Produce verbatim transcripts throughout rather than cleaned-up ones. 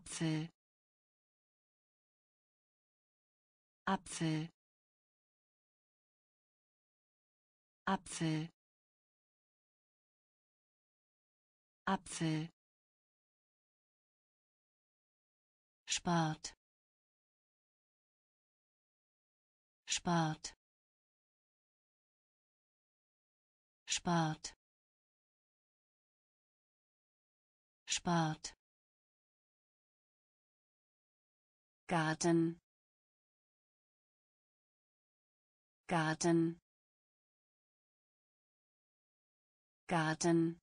Apfel, Apfel, Apfel, Apfel, spart, spart, spart, spart, Garten, Garten, Garten,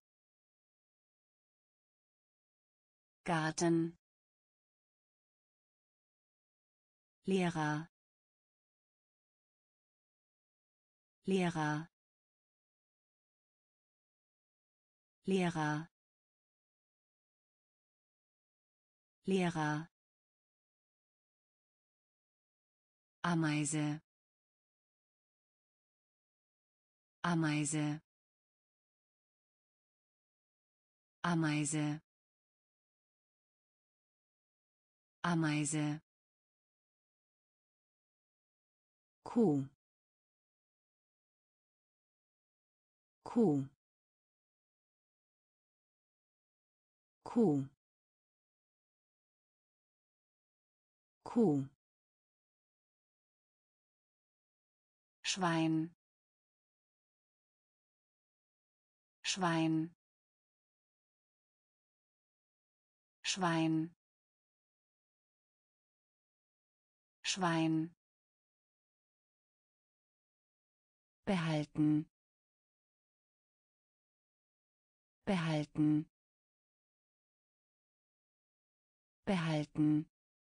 Garten, Lehrer, Lehrer, Lehrer, Lehrer, Ameise, Ameise, Ameise, Ameise, Kuh, Kuh, Kuh, Kuh, Schwein, Schwein, Schwein, Schwein, behalten, behalten, behalten,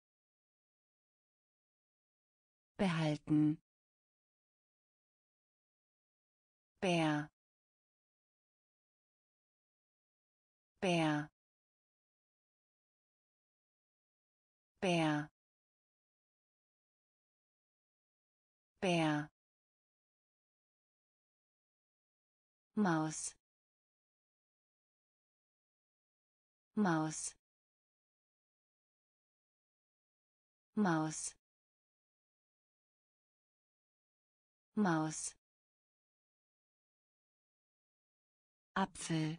behalten, Bär, Bär, Bär, Bär, Maus, Maus, Maus, Maus, Apfel,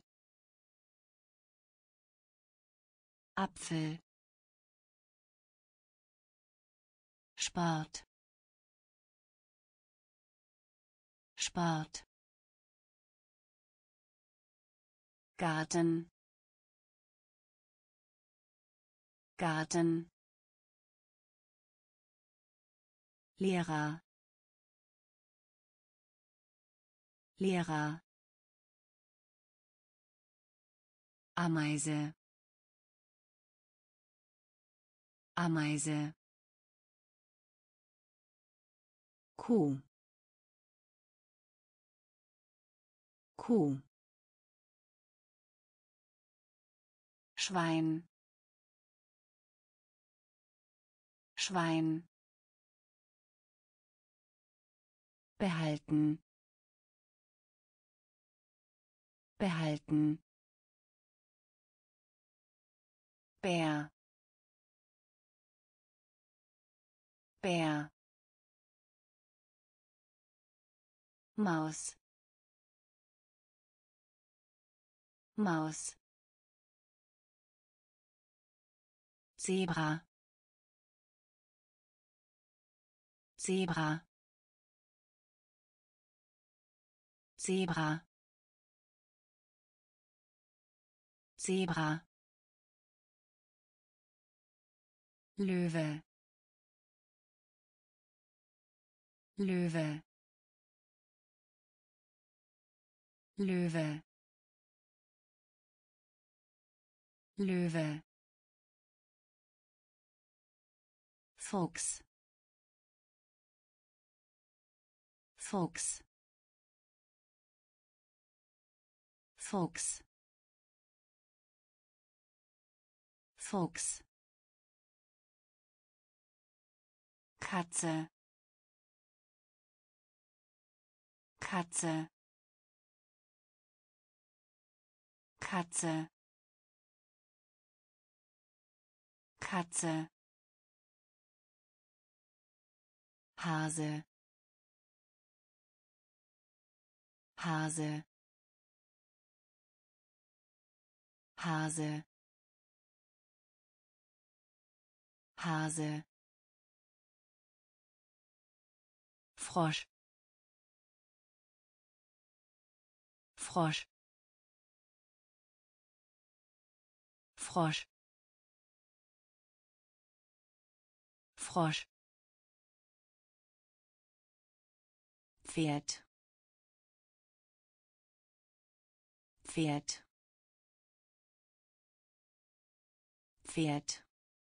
Apfel, spart, spart, Garten, Garten, Lehrer, Lehrer, Ameise, Ameise, Kuh, Kuh, Schwein, Schwein, behalten, behalten, Bär, Bär, Maus, Maus, Zebra, Zebra, Zebra, Zebra, Löwe, Löwe, Löwe, Löwe, Fuchs, Fuchs, Fuchs, Fuchs, Katze, Katze, Katze, Katze, Hase, Hase, Hase, Hase, Frosch, Frosch, Frosch, Frosch, Pferd, Pferd, Pferd,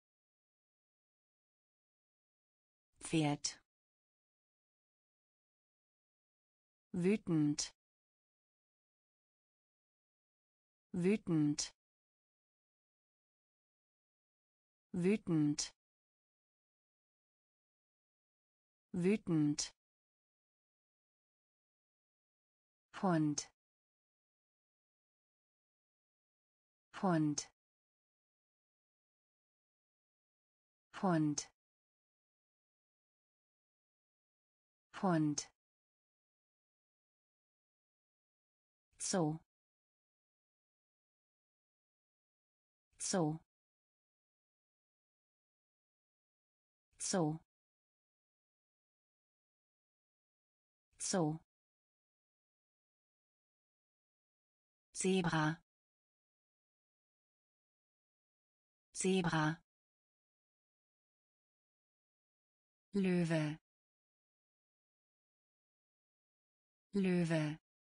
Pferd, wütend, wütend, wütend, wütend, Hund, Hund, Hund, Hund, Zoo, Zoo, Zoo, Zoo, Zebra, Zebra, Löwe, Löwe,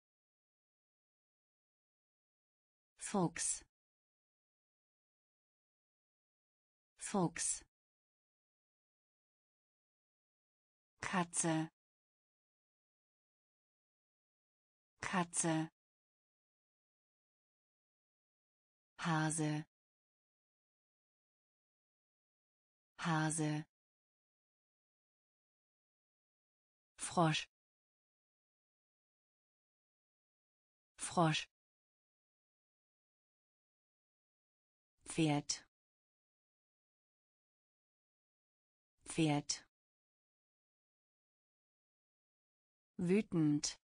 Fuchs, Fuchs, Katze, Katze, Hase, Hase, Frosch, Frosch, Pferd, Pferd, wütend,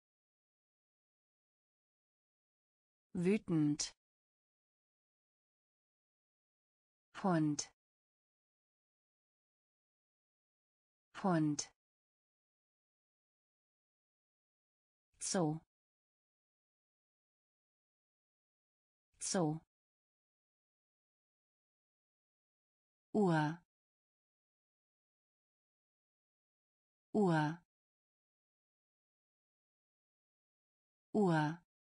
wütend, Hund, Hund, Zoo, Zoo, Uhr, Uhr, Uhr,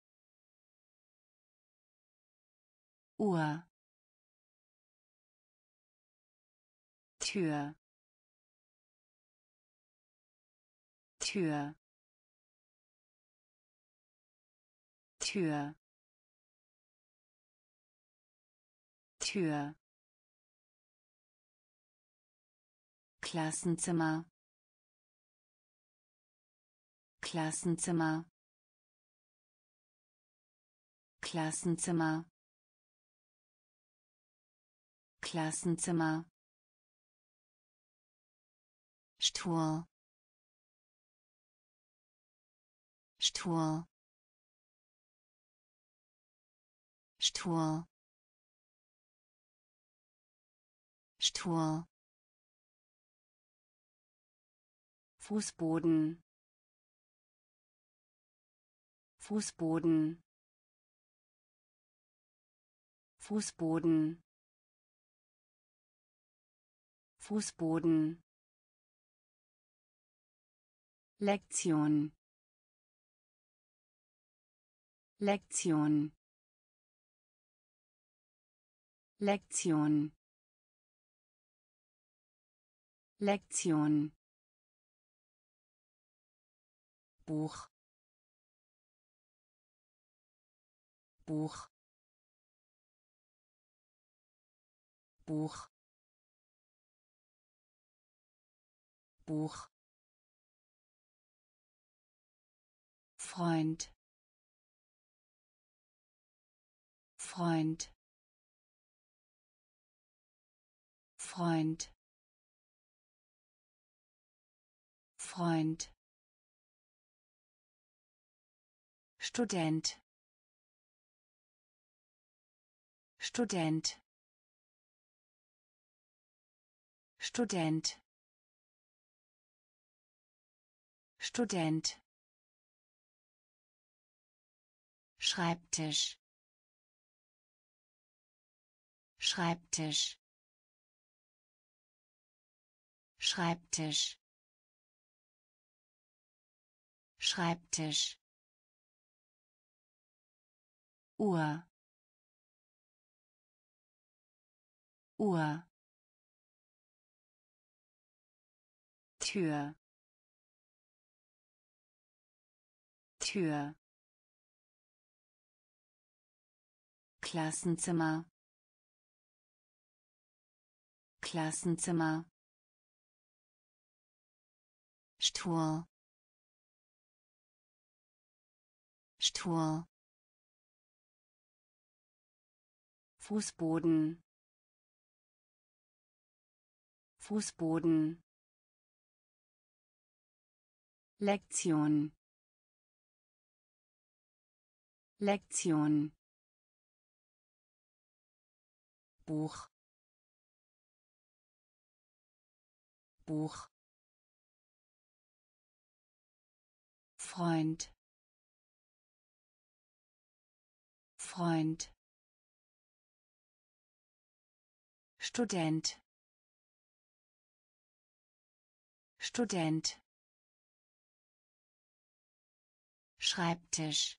Uhr, Tür, Tür, Tür, Tür, Klassenzimmer, Klassenzimmer, Klassenzimmer, Klassenzimmer, Stuhl, Stuhl, Stuhl, Stuhl, Fußboden, Fußboden, Fußboden, Fußboden, Lektion, Lektion, Lektion, Lektion, Buch, Buch, Buch, Buch, Freund, Freund, Freund, Freund, Student, Student, Student, Student, Schreibtisch, Schreibtisch, Schreibtisch, Schreibtisch, Uhr, Uhr, Tür, Tür, Klassenzimmer, Klassenzimmer, Stuhl, Stuhl, Fußboden, Fußboden, Lektion, Lektion, Buch, Buch, Freund, Freund, Student, Student, Schreibtisch,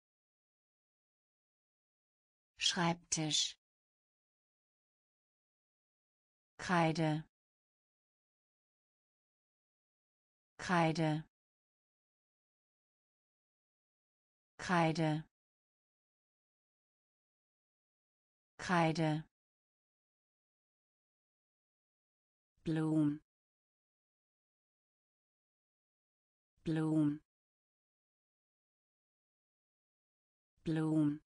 Schreibtisch, Kreide, Kreide, Kreide, Kreide, Blum, Blum, Blum,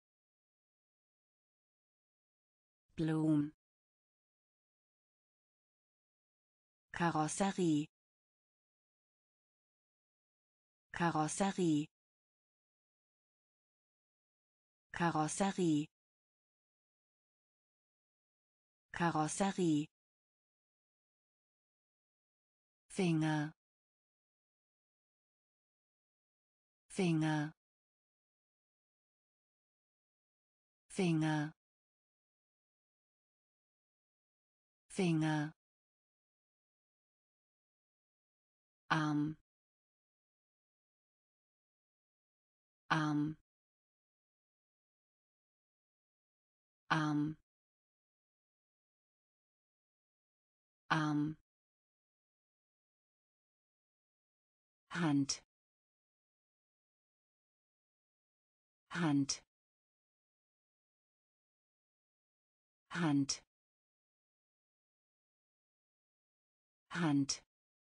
Blum, Karosserie, Karosserie, Karosserie, Karosserie, Finger, Finger, Finger, Finger, Arm, Arm, Arm, Arm, Hand, Hand, Hand, Hand,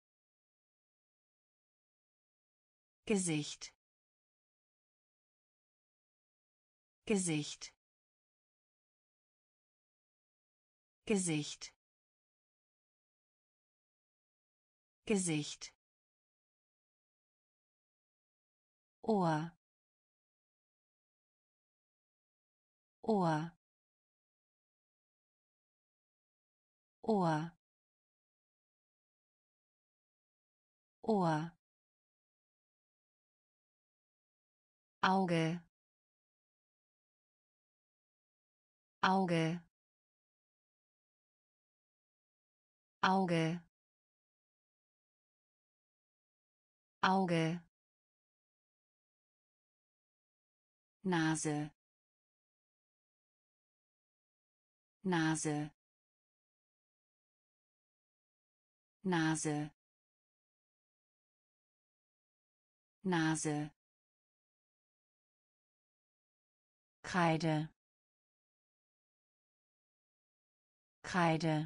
Gesicht, Gesicht, Gesicht, Gesicht, Ohr, Ohr, Ohr, Ohr, Auge, Auge, Auge, Auge, Nase, Nase, Nase, Nase, Kreide, Kreide,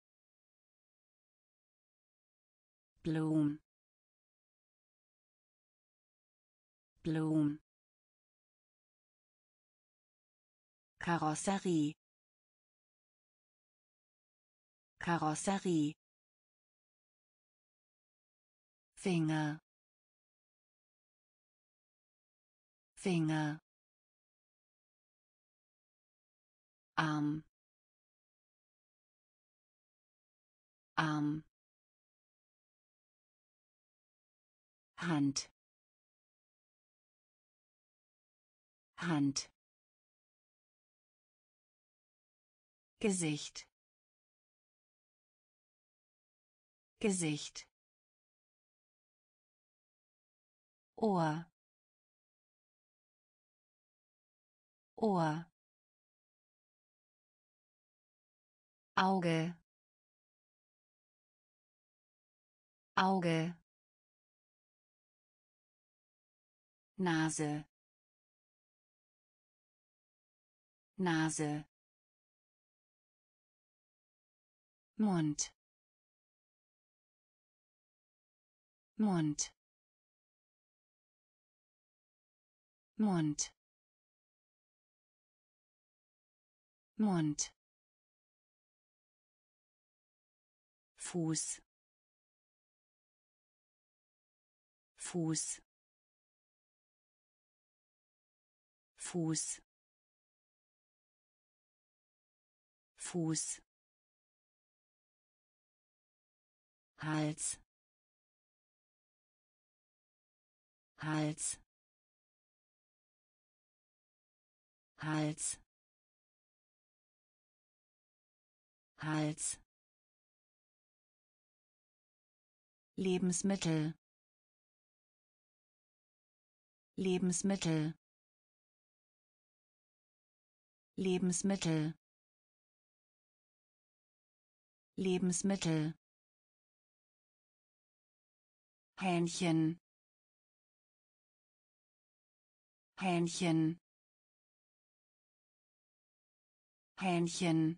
Blum, Blum, Karosserie, Karosserie Finger Finger Arm Arm Hand Hand Gesicht Gesicht Ohr Ohr Auge Auge Nase Nase Mund Mund Mund Mund Fuß Fuß Fuß Fuß Hals Hals Hals Hals Lebensmittel Lebensmittel Lebensmittel Lebensmittel Hähnchen Hähnchen Hähnchen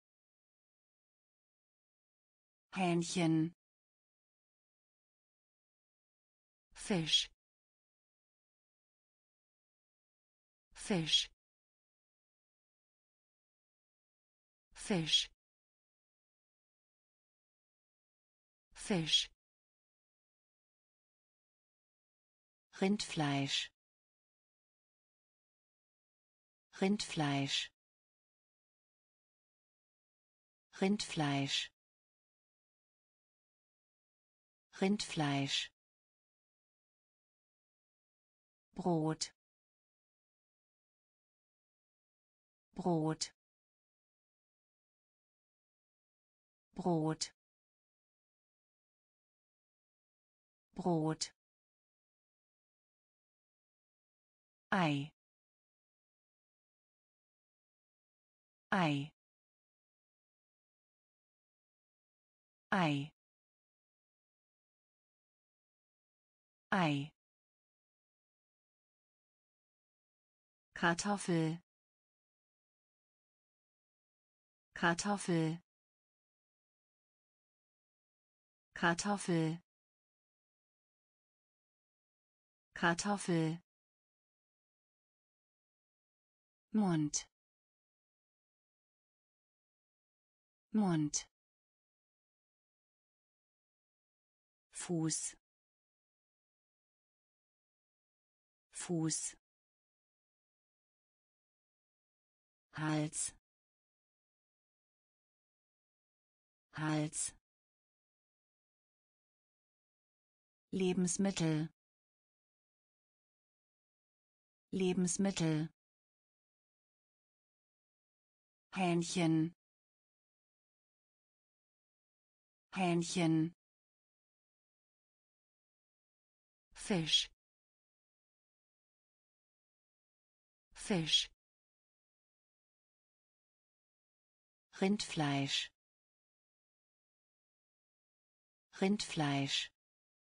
Hähnchen Fisch Fisch Fisch Fisch Rindfleisch Rindfleisch Rindfleisch Rindfleisch Brot Brot Brot Brot Ei Ei Ei Ei Kartoffel Kartoffel Kartoffel Kartoffel Mund Mund Fuß Fuß Hals Hals Lebensmittel Lebensmittel Hähnchen Hähnchen Fisch Fisch Rindfleisch Rindfleisch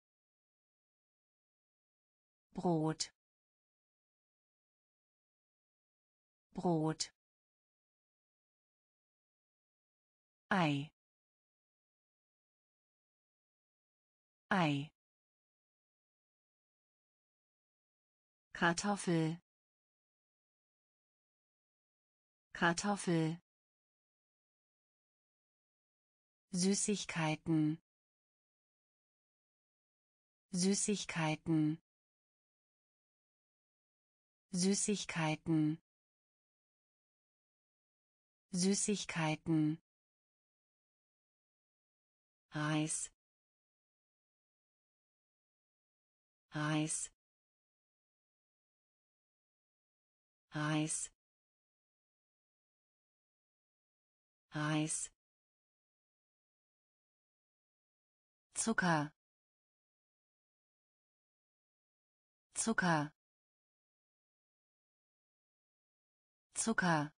Brot Brot Ei Ei Kartoffel Kartoffel Süßigkeiten, Süßigkeiten, Süßigkeiten, Süßigkeiten, Reis, Reis, Reis, Reis, Zucker, Zucker, Zucker,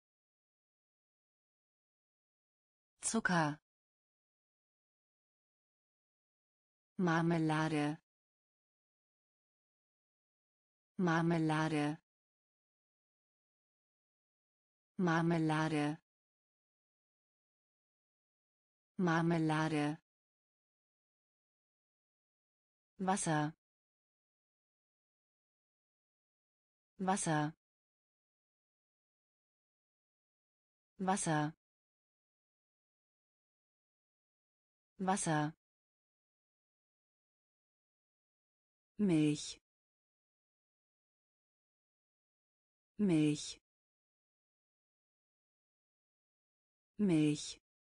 Zucker, Marmelade, Marmelade, Marmelade, Marmelade, Wasser, Wasser, Wasser, Wasser, Milch, Milch, Milch,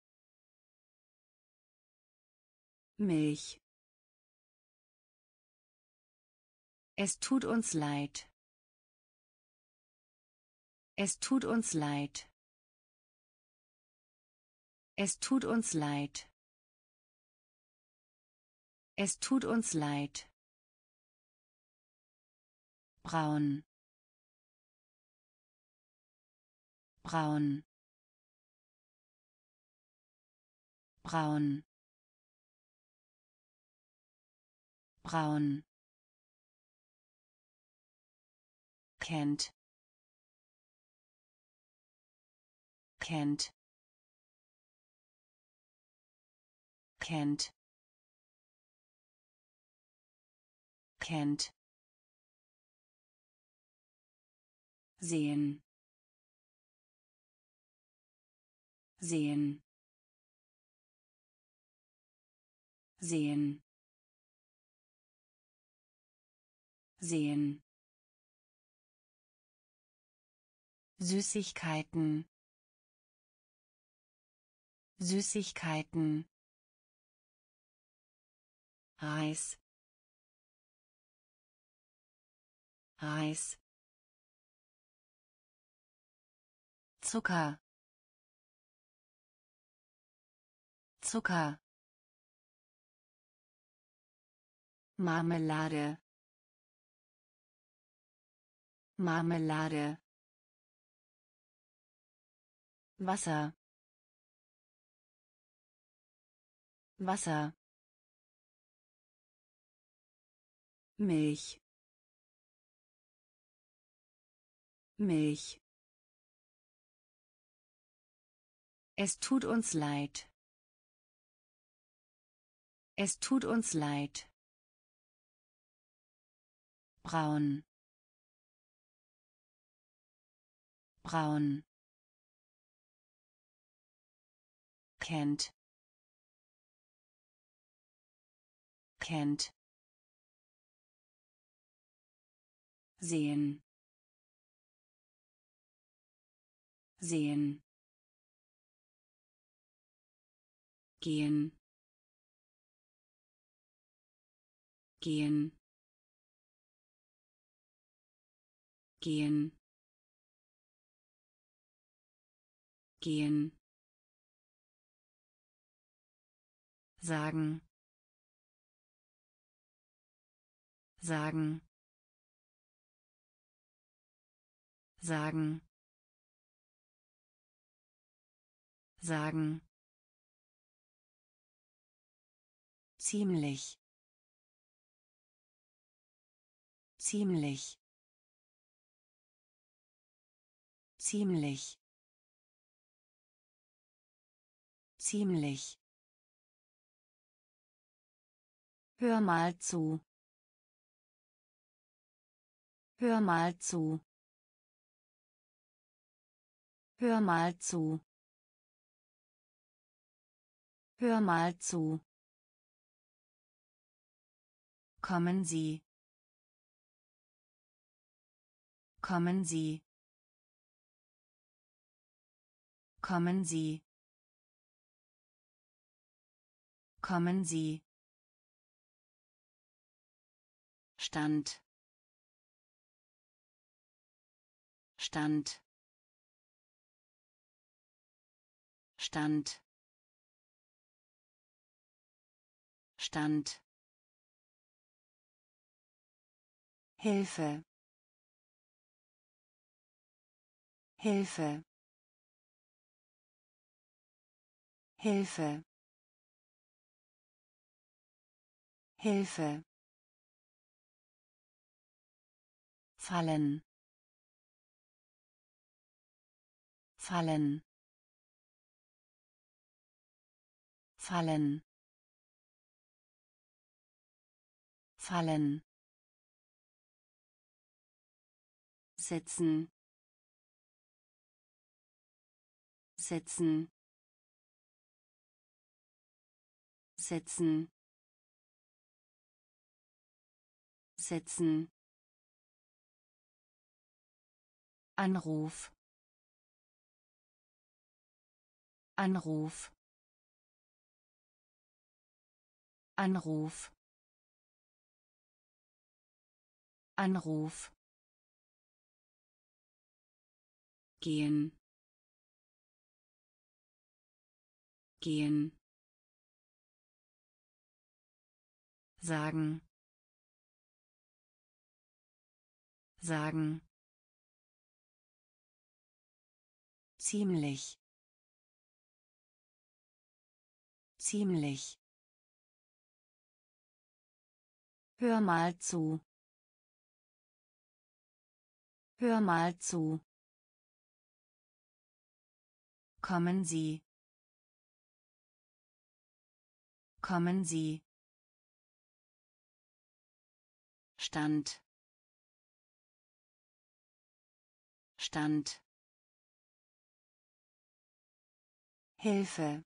Milch. Es tut uns leid. Es tut uns leid. Es tut uns leid. Es tut uns leid. Braun. Braun. Braun. Braun. Kennt. Kennt. Kennt. Kennt. Sehen. Sehen. Sehen. Sehen. Süßigkeiten, Süßigkeiten, Reis, Reis, Zucker, Zucker, Marmelade, Marmelade, Wasser, Wasser, Milch, Milch. Es tut uns leid. Es tut uns leid. Braun. Braun. Kennt. Kennt. Sehen. Sehen. Gehen. Gehen. Gehen. Gehen. Sagen. Sagen. Sagen. Sagen. Ziemlich. Ziemlich. Ziemlich. Ziemlich. Hör mal zu. Hör mal zu. Hör mal zu. Hör mal zu. Kommen Sie. Kommen Sie. Kommen Sie. Kommen Sie. Stand. Stand. Stand. Stand. Hilfe. Hilfe. Hilfe. Hilfe. Fallen. Fallen. Fallen. Fallen. Sitzen. Sitzen. Sitzen. Sitzen. Anruf. Anruf. Anruf. Anruf. Gehen. Gehen. Sagen. Sagen. Ziemlich. Ziemlich. Hör mal zu. Hör mal zu. Kommen Sie. Kommen Sie. Stand. Stand. Hilfe.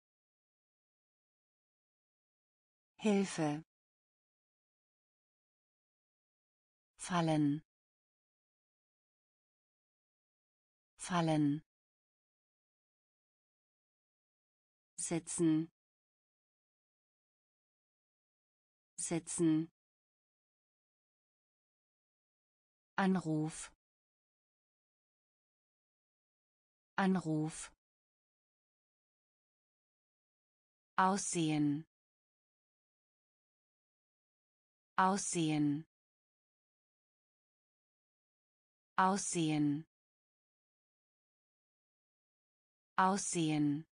Hilfe. Fallen. Fallen. Sitzen. Sitzen. Anruf. Anruf. Aussehen. Aussehen. Aussehen. Aussehen.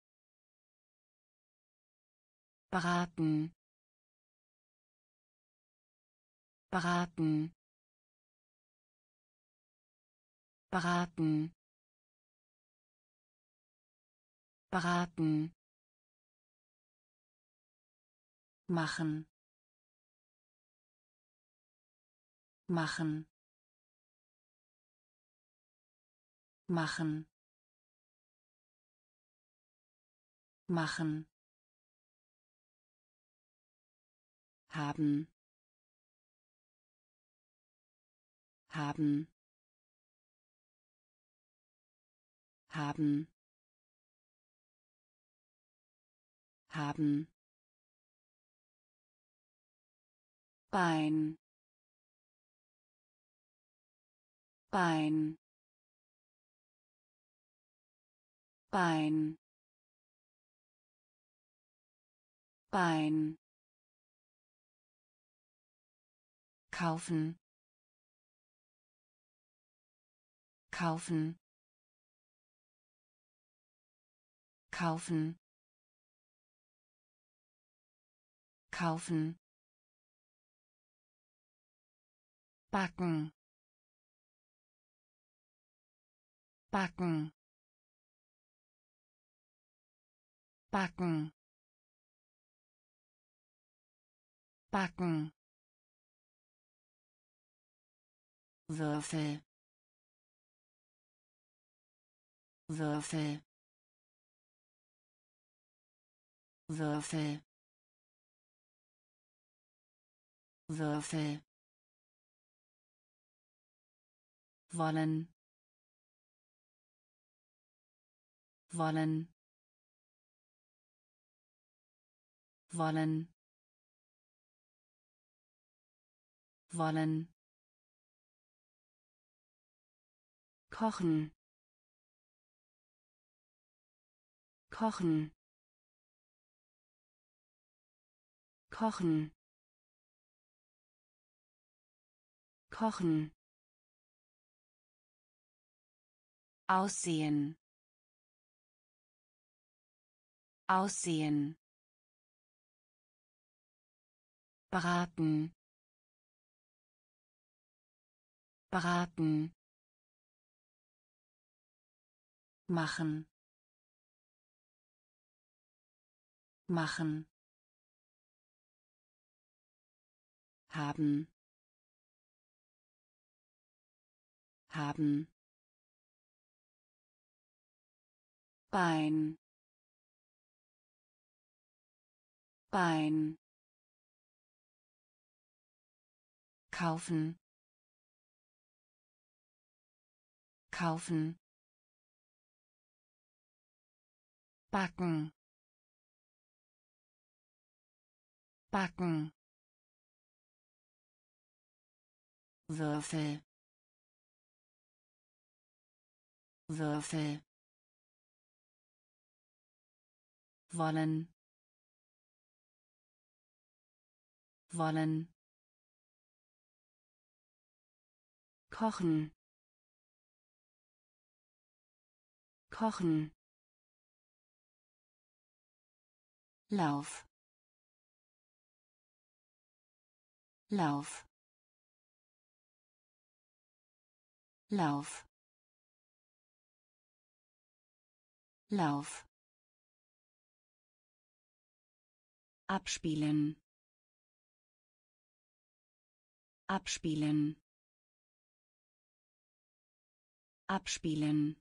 Beraten. Beraten. Beraten. Beraten. Machen. Machen. Machen. Machen. Haben. Haben. Haben. Haben. Bein. Bein. Bein. Bein. Kaufen. Kaufen. Kaufen. Kaufen. Backen. Backen. Backen. Backen. Würfel. Würfel. Würfel, Würfel, wollen, wollen, wollen, wollen, kochen, kochen, kochen, kochen, aussehen, aussehen, braten, braten, machen, machen, haben, haben, Bein, Bein, kaufen, kaufen, backen, backen, Würfel, Würfel, wollen, wollen, kochen, kochen, Lauf, Lauf, Lauf, Lauf, abspielen, abspielen, abspielen,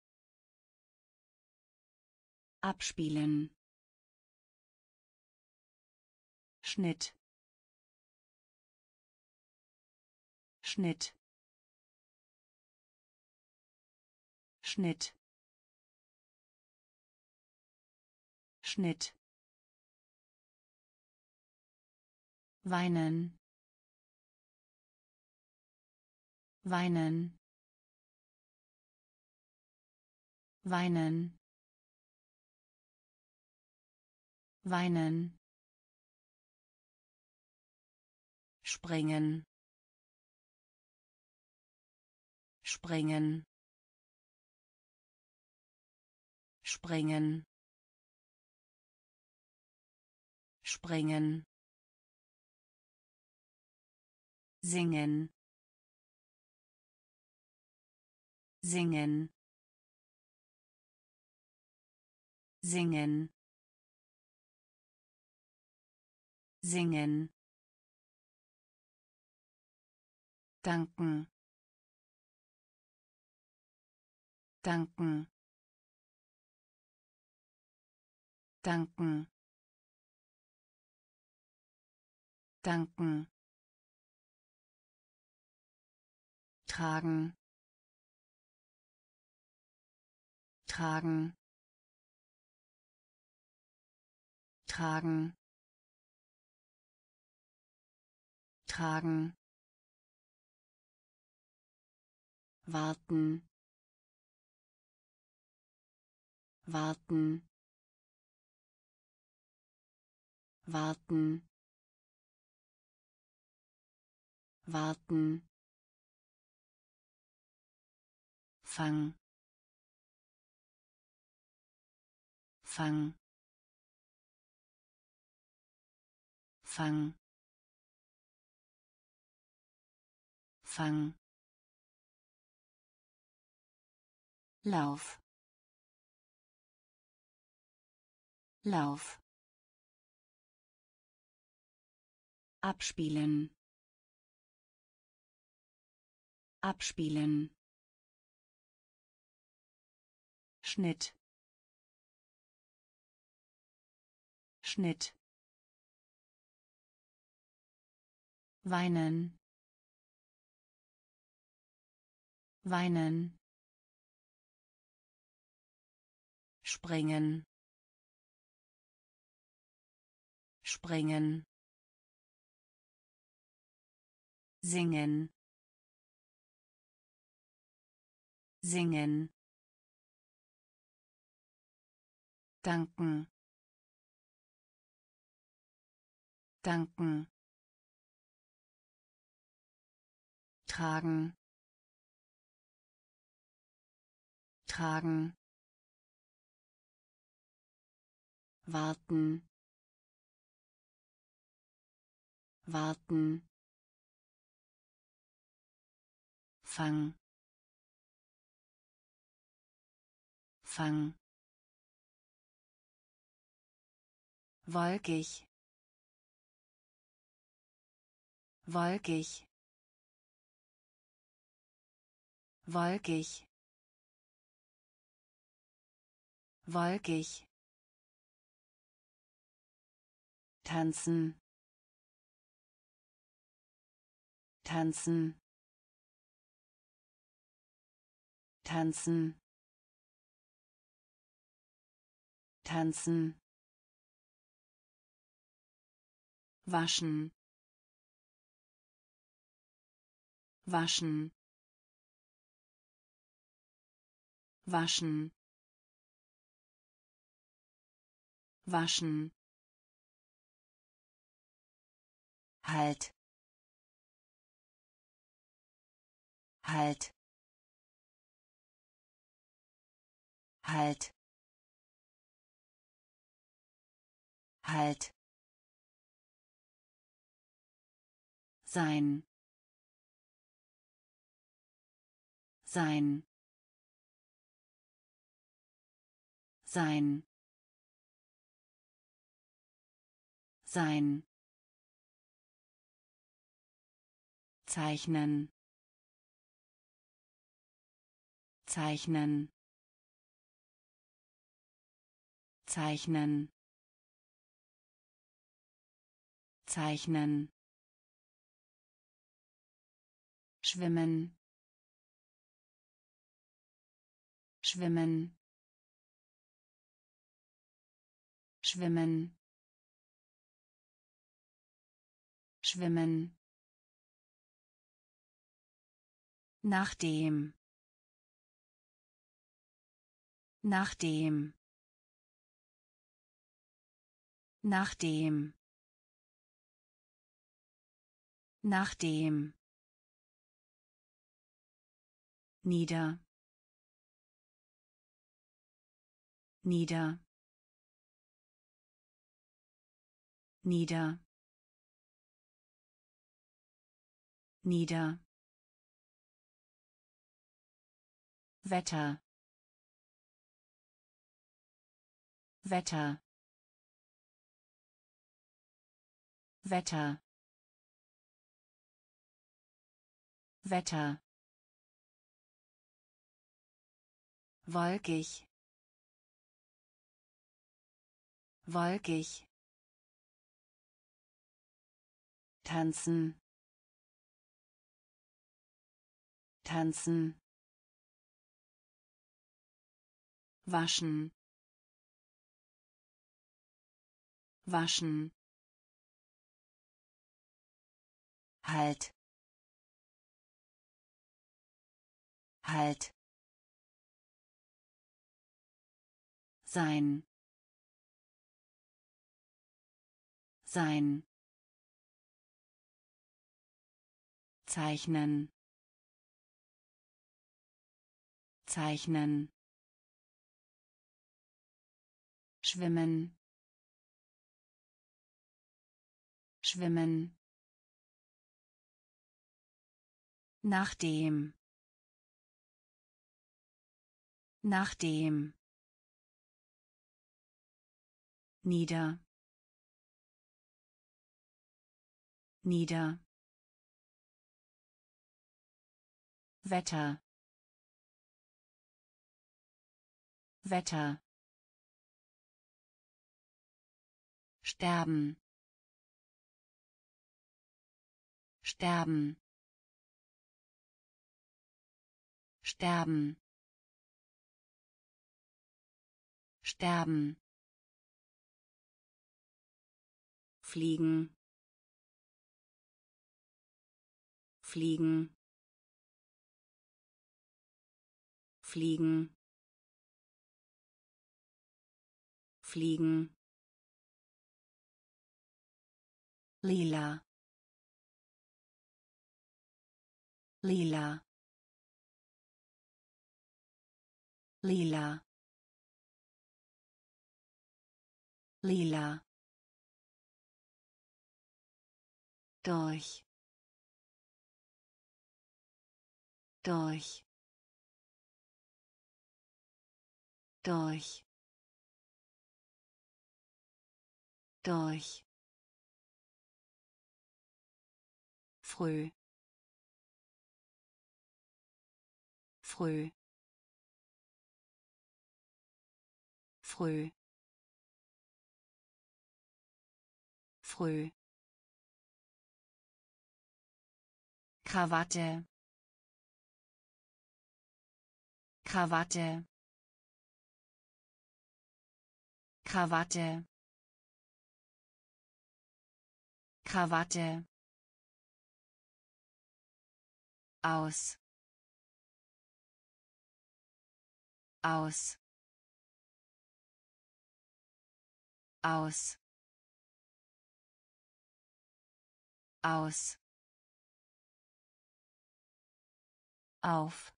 abspielen, Schnitt, Schnitt, Schnitt, Schnitt, weinen, weinen, weinen, weinen, springen, springen, springen, springen, singen, singen, singen, singen, danken, danken, danken, danken, tragen, tragen, tragen, tragen, warten, warten, warten, warten, fang, fang, fang, fang, Lauf, Lauf, abspielen, abspielen, Schnitt, Schnitt. Weinen. Weinen. Springen. Springen. Singen. Singen. Danken. Danken. Tragen. Tragen. Warten. Warten. Fang. Fang. Wolkig. Wolkig. Wolkig. Wolkig. Tanzen. Tanzen. Tanzen. Tanzen. Waschen. Waschen. Waschen. Waschen. Halt. Halt. Halt. Halt. Sein. Sein. Sein. Sein. Zeichnen. Zeichnen. Zeichnen. Zeichnen. Schwimmen. Schwimmen. Schwimmen. Schwimmen. Nachdem. Nachdem. Nachdem. Nachdem. Nieder. Nieder. Nieder. Nieder. Wetter. Wetter. Wetter. Wetter. Wolkig. Wolkig. Tanzen. Tanzen. Waschen. Waschen. Halt. Halt. Sein. Sein. Zeichnen. Zeichnen. Schwimmen. Schwimmen. Nachdem. Nachdem. Nieder. Nieder. Wetter. Wetter. sterben sterben sterben sterben fliegen fliegen fliegen fliegen lila lila lila lila durch durch durch durch früh früh früh früh Krawatte Krawatte Krawatte Krawatte aus aus aus aus auf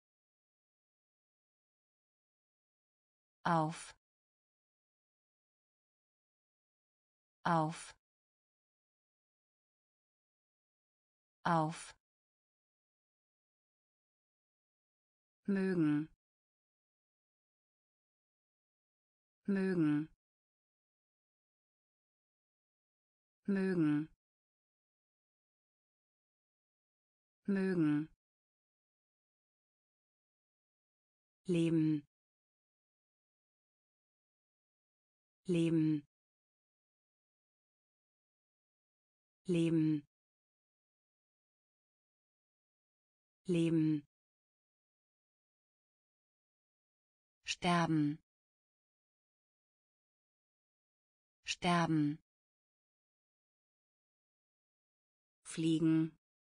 auf auf auf mögen mögen mögen mögen leben leben leben leben sterben sterben fliegen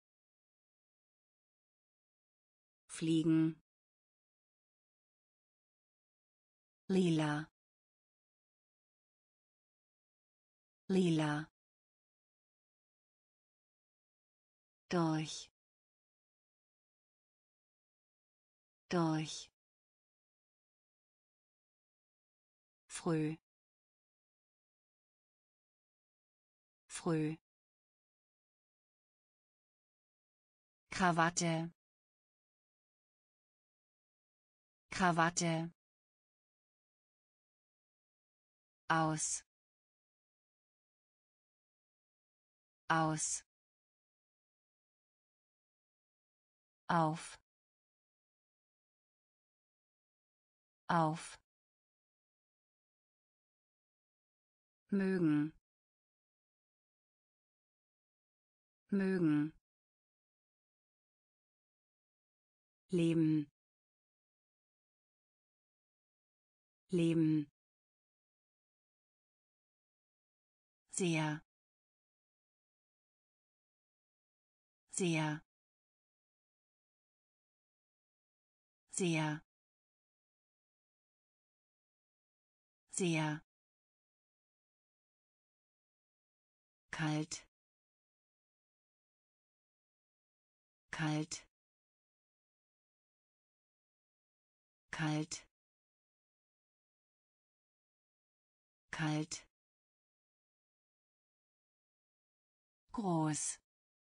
fliegen lila lila durch durch früh früh Krawatte Krawatte aus aus auf auf mögen mögen leben leben sehr sehr sehr sehr kalt kalt kalt kalt groß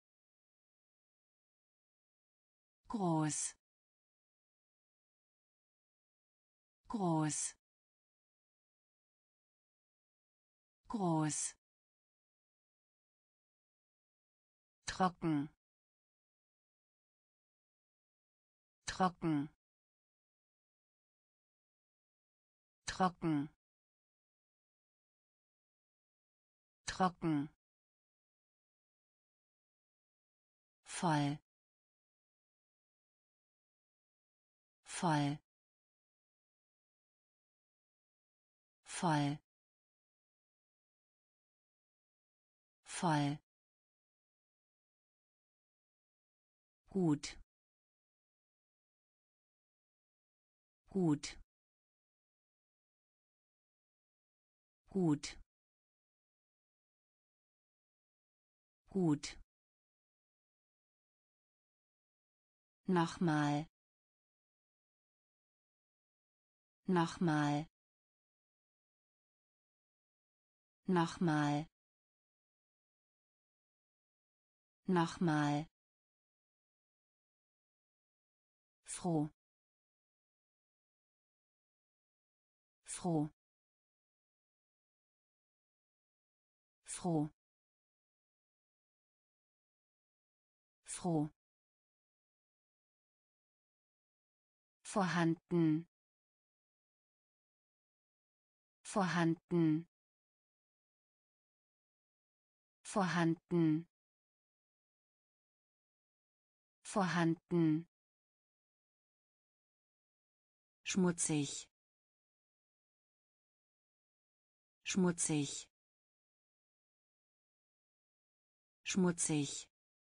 groß groß groß trocken trocken trocken trocken, voll, voll, voll, voll, gut, gut, gut, gut, nochmal, nochmal, nochmal, nochmal, froh, froh, froh, froh, vorhanden, vorhanden, vorhanden, vorhanden, schmutzig, schmutzig, schmutzig,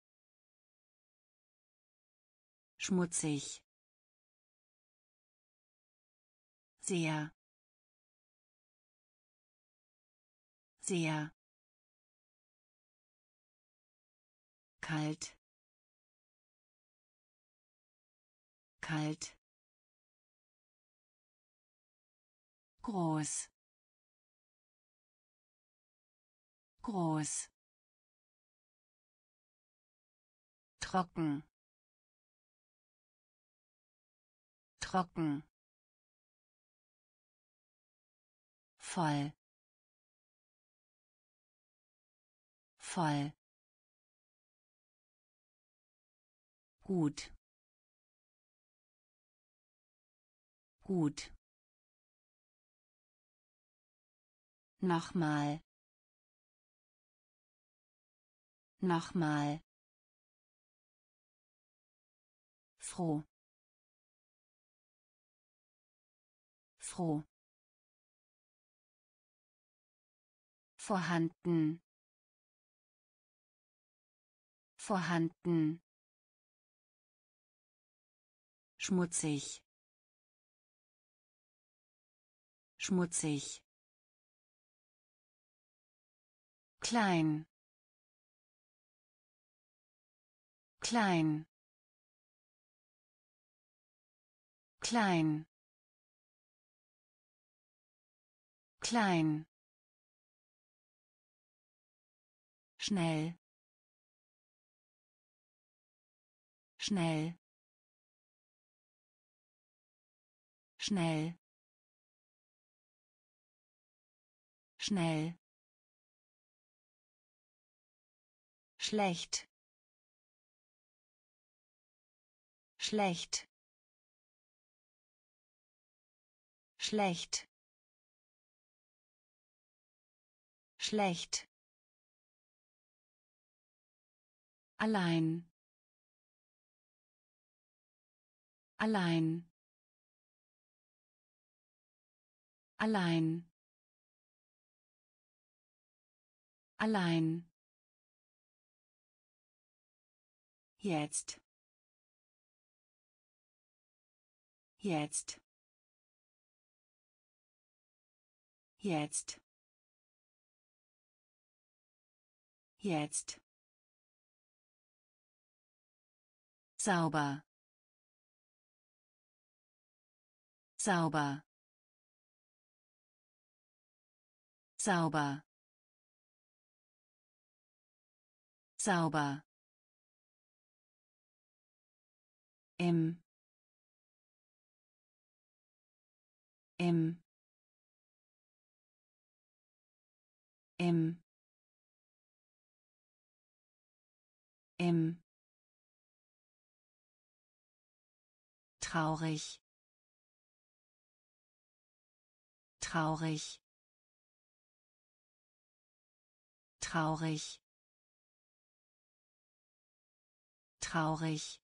schmutzig, sehr, sehr, kalt, kalt, groß, groß, trocken, trocken, voll, voll, gut, gut, nochmal, nochmal, froh, froh, vorhanden, vorhanden, schmutzig, schmutzig, klein, klein, klein, klein, schnell, schnell, schnell, schnell, schlecht, schlecht, schlecht, schlecht, allein, allein, allein, allein, jetzt, jetzt, jetzt, jetzt, sauber, sauber, sauber, sauber, im, im, im, im, traurig, traurig, traurig, traurig,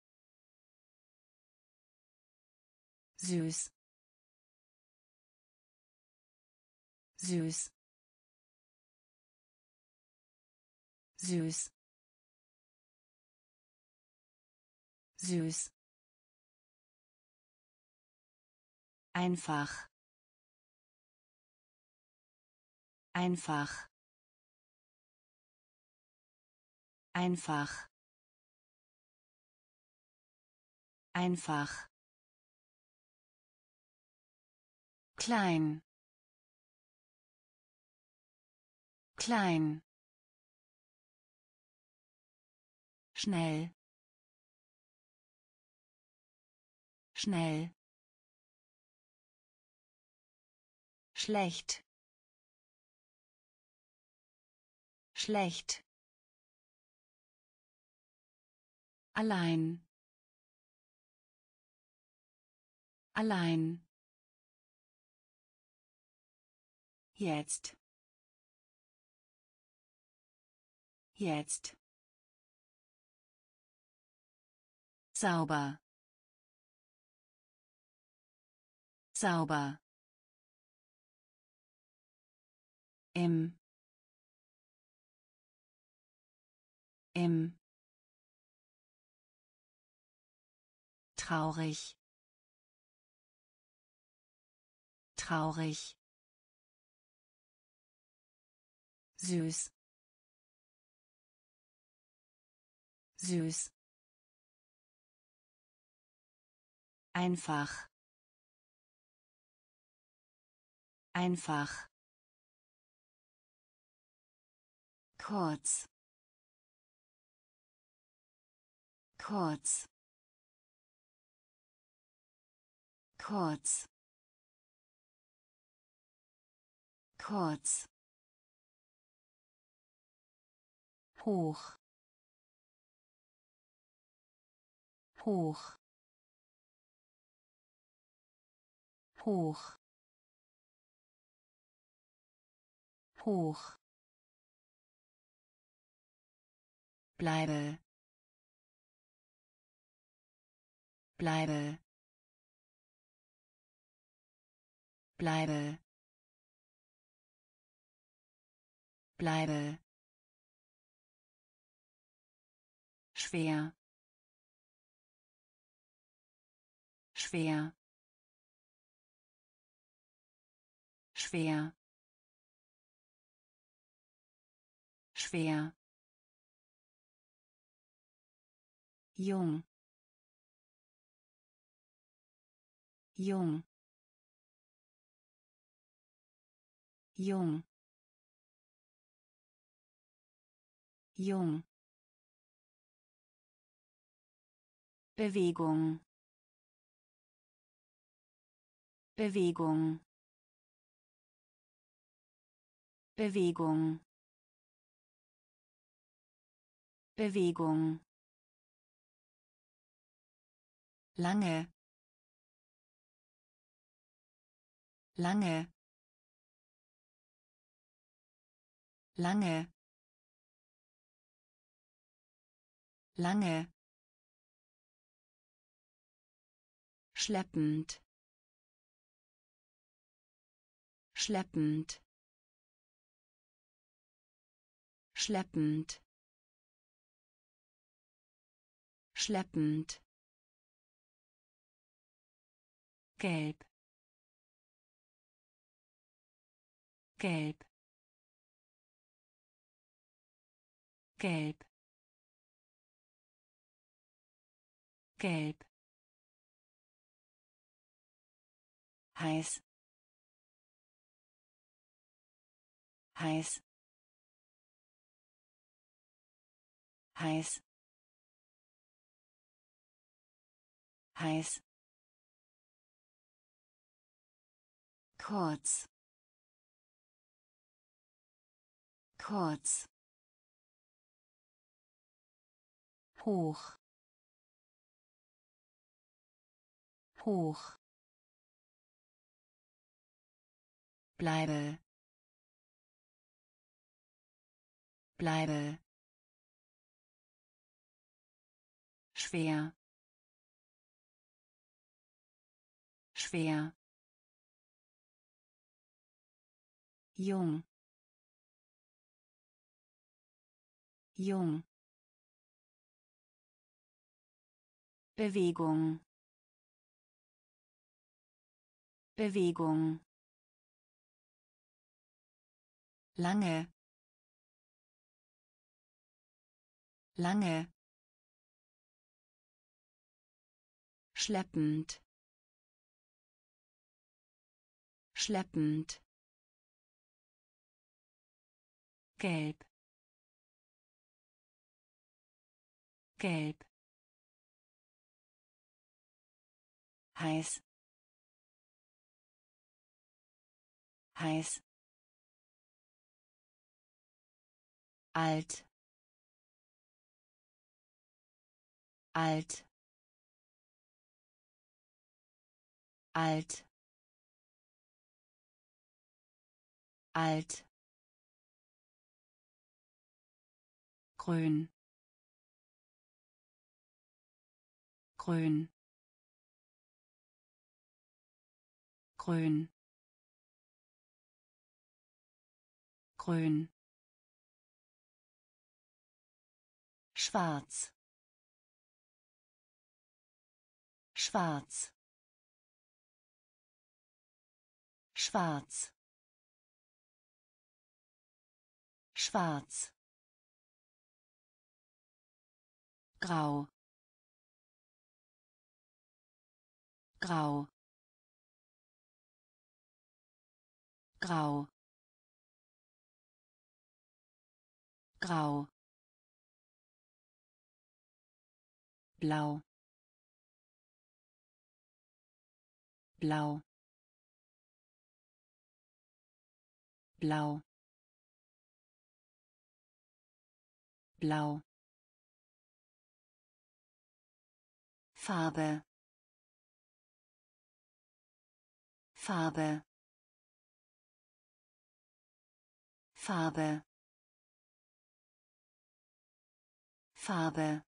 süß, süß, süß, süß, einfach, einfach, einfach, einfach, klein, klein, schnell, schnell, schlecht, schlecht, allein, allein, jetzt, jetzt, sauber, sauber, im, im, traurig, traurig, süß, süß, einfach, einfach, kurz, kurz, kurz, kurz, hoch, hoch, hoch, hoch, bleibe, bleibe, bleibe, bleibe, schwer, schwer, schwer, schwer, jung, jung, jung, jung, Bewegung, Bewegung, Bewegung, Bewegung, lange, lange, lange, lange, schleppend, schleppend, schleppend, schleppend, gelb, gelb, gelb, gelb, heiß, heiß, heiß, heiß, kurz, kurz, hoch, hoch, bleibe, bleibe schwer schwer jung jung Bewegung Bewegung lange lange schleppend schleppend gelb gelb heiß heiß alt alt alt alt grün grün grün grün schwarz schwarz schwarz schwarz grau grau grau grau blau blau blau blau Farbe Farbe Farbe Farbe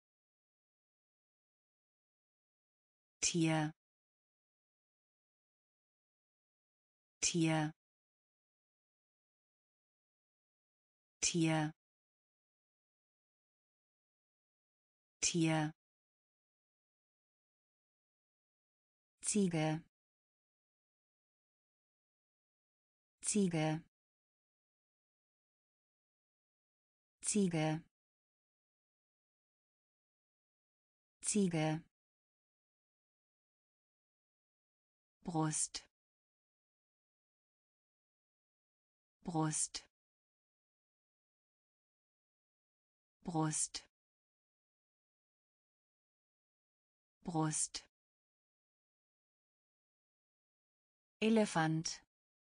Tier Tier Tier Tier Ziege Ziege Ziege Ziege Brust Brust Brust Brust Elefant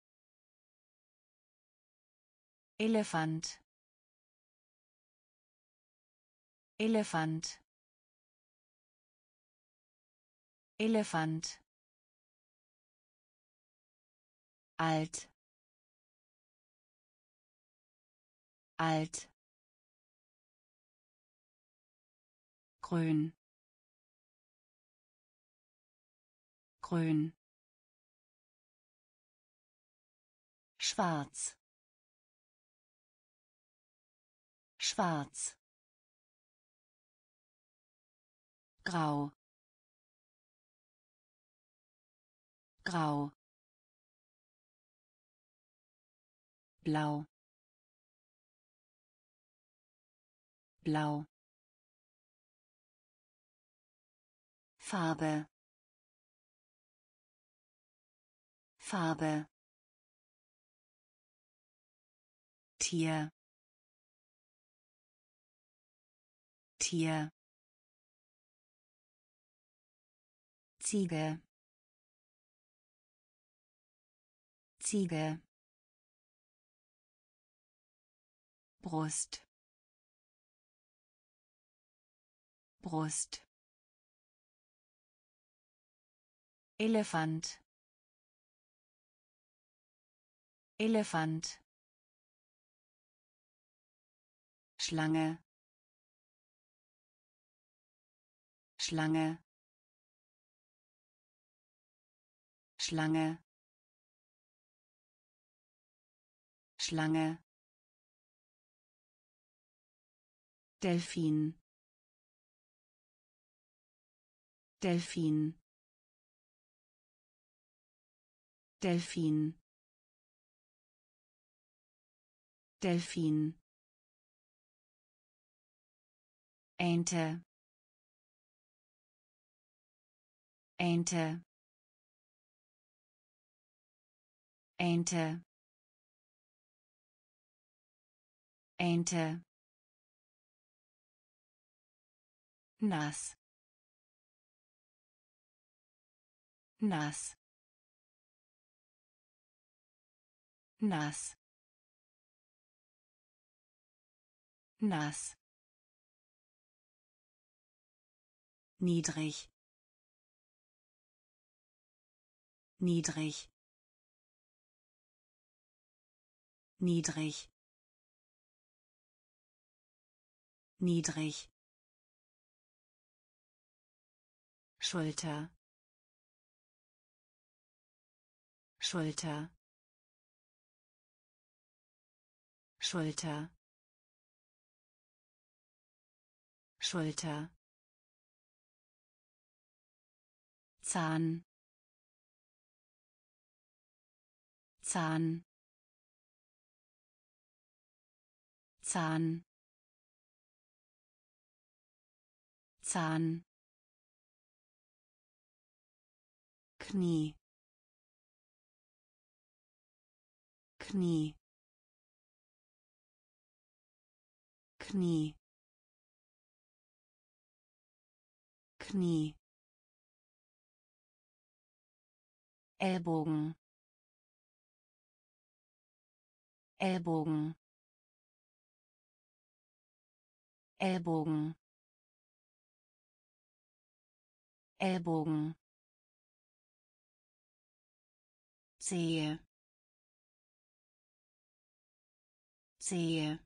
Elefant Elefant Elefant alt alt grün grün schwarz schwarz grau grau blau blau Farbe Farbe Tier Tier Ziege Ziege Brust Brust Elefant Elefant Schlange, Schlange, Schlange, Schlange, Delfin, Delfin, Delfin, Delfin, Ente, Ente, Ente, Ente, nass, nass, nass, nass, niedrig, niedrig, niedrig, niedrig, Schulter, Schulter, Schulter, Schulter, Zahn, Zahn, Zahn, Zahn, Knie, Knie, Knie, Knie, Ellbogen, Ellbogen, Ellbogen, Ellbogen, Zehe, Zehe,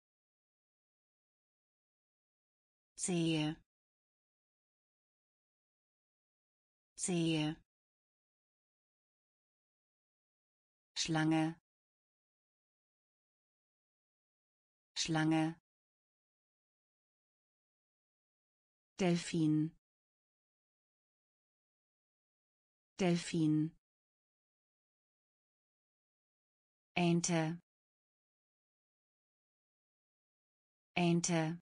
Zehe, Zehe, Schlange, Schlange, Delfin, Delfin, Ente, Ente,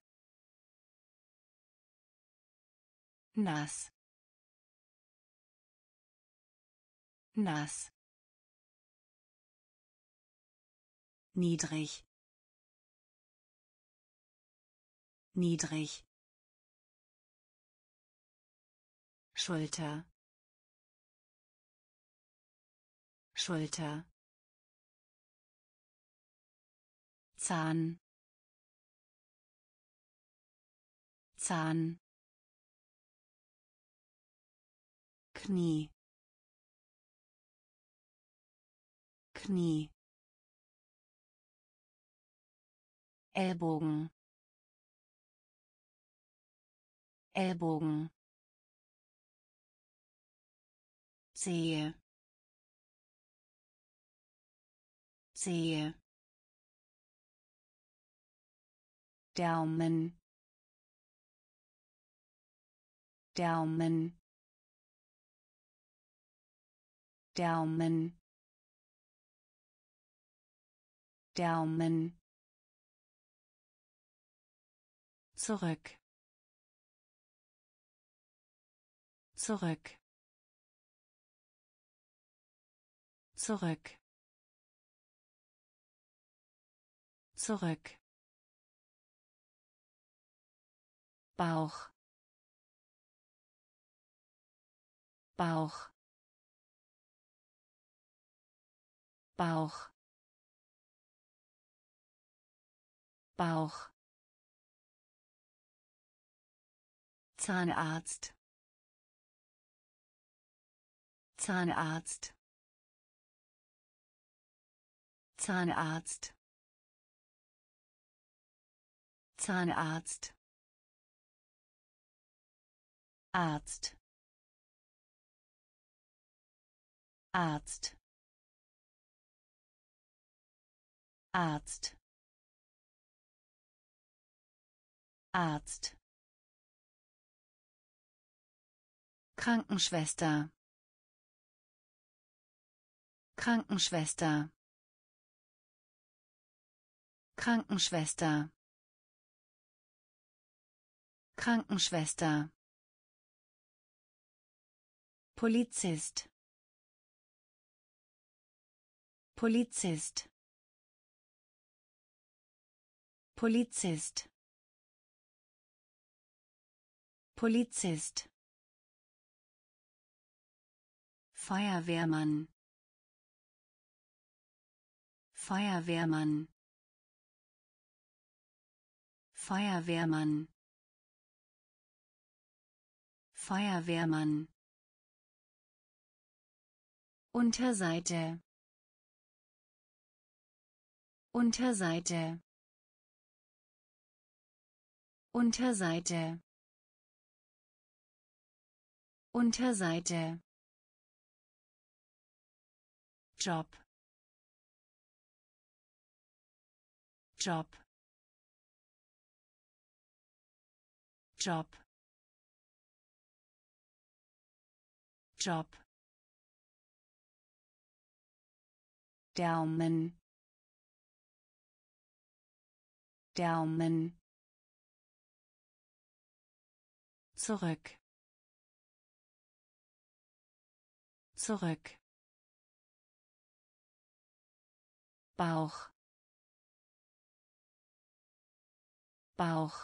nass, nass, niedrig, niedrig, Schulter, Schulter, Zahn, Zahn, Knie, Knie, Ellbogen, Ellbogen, Zehe, Zehe, Daumen, Daumen, Daumen, Daumen, zurück, zurück, zurück, zurück, Bauch, Bauch, Bauch, Bauch, Zahnarzt, Zahnarzt, Zahnarzt, Zahnarzt, Arzt, Arzt, Arzt, Arzt, Krankenschwester, Krankenschwester, Krankenschwester, Krankenschwester, Polizist, Polizist, Polizist, Polizist, Feuerwehrmann, Feuerwehrmann, Feuerwehrmann, Feuerwehrmann, Unterseite, Unterseite, Unterseite, Unterseite, Job, Job, Job, Job, Daumen, Daumen, zurück, zurück, Bauch, Bauch,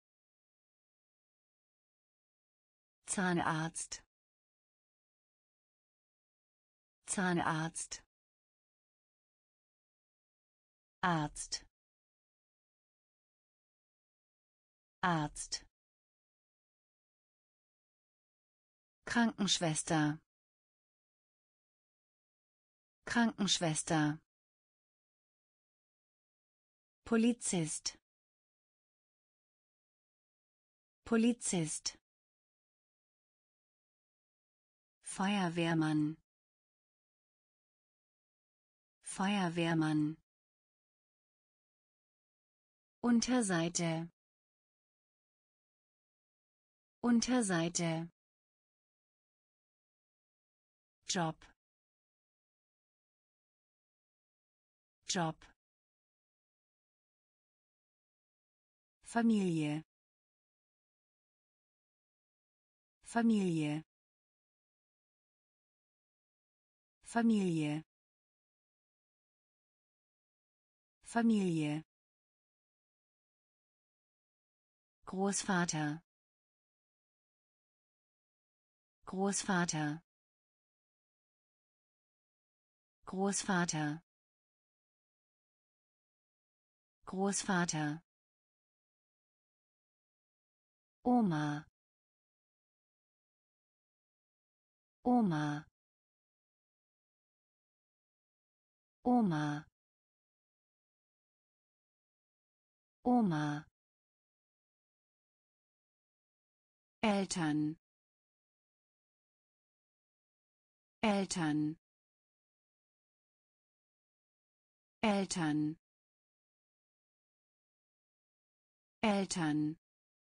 Zahnarzt, Zahnarzt, Arzt, Arzt, Krankenschwester, Krankenschwester, Polizist, Polizist, Feuerwehrmann, Feuerwehrmann, Unterseite, Unterseite, Job, Job, Familie, Familie, Familie, Familie, Großvater, Großvater, Großvater, Großvater, Oma, Oma, Oma, Oma, Eltern, Eltern, Eltern, Eltern,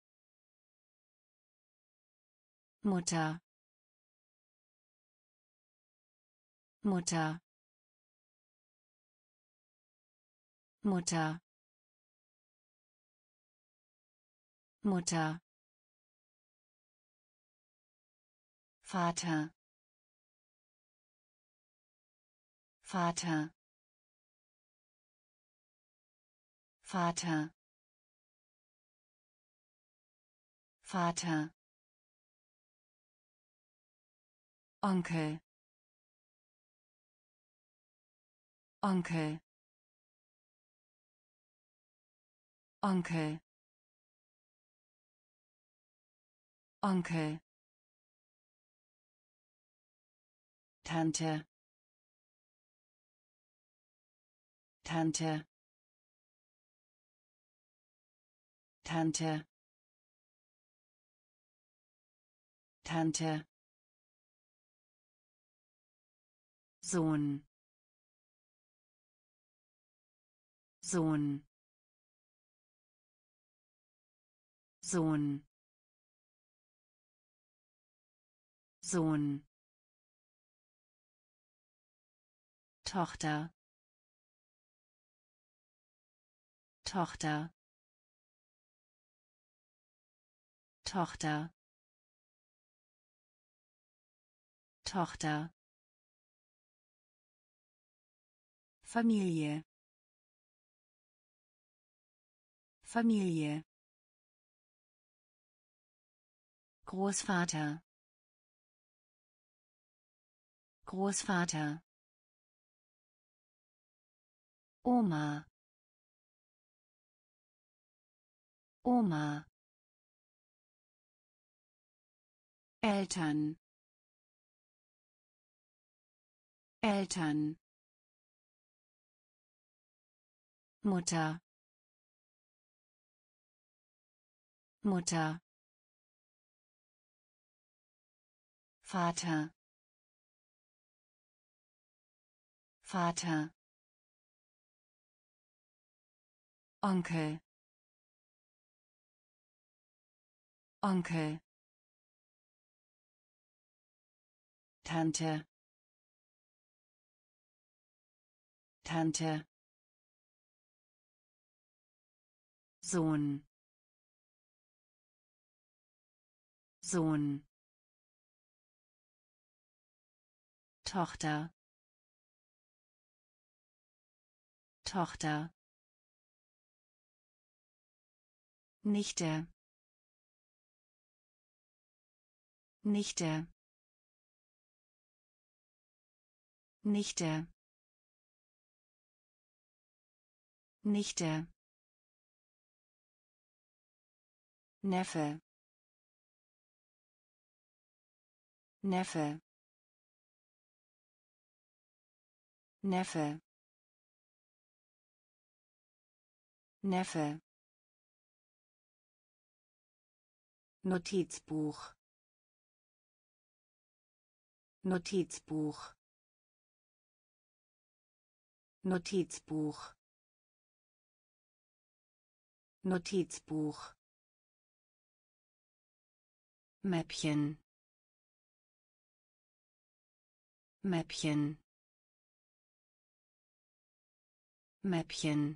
Mutter, Mutter, Mutter, Mutter, Vater, Vater, Vater, Vater, Onkel, Onkel, Onkel, Onkel, Tante, Tante, Tante, Tante, Sohn, Sohn, Sohn, Sohn, Tochter, Tochter, Tochter, Tochter, Familie, Familie, Großvater, Großvater, Oma, Oma, Eltern, Eltern, Mutter, Mutter, Vater, Vater, Onkel, Onkel, Tante, Tante, Sohn, Sohn, Tochter, Tochter, Nichte, Nichte, Nichte, Nichte, Neffe, Neffe, Neffe, Neffe, Notizbuch, Notizbuch, Notizbuch, Notizbuch, Mäppchen, Mäppchen, Mäppchen,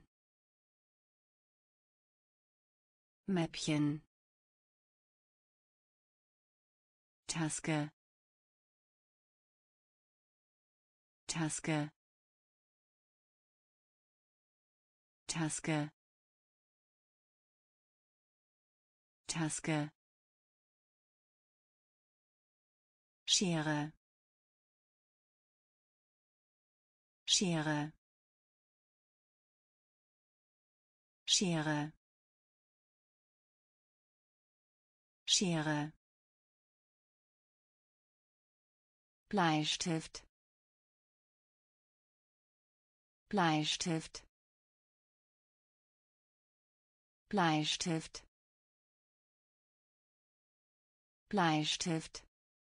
Mäppchen, Taske, Taske, Taske, Taske, Schere, Schere, Schere, Schere, Bleistift, Bleistift, Bleistift, Bleistift,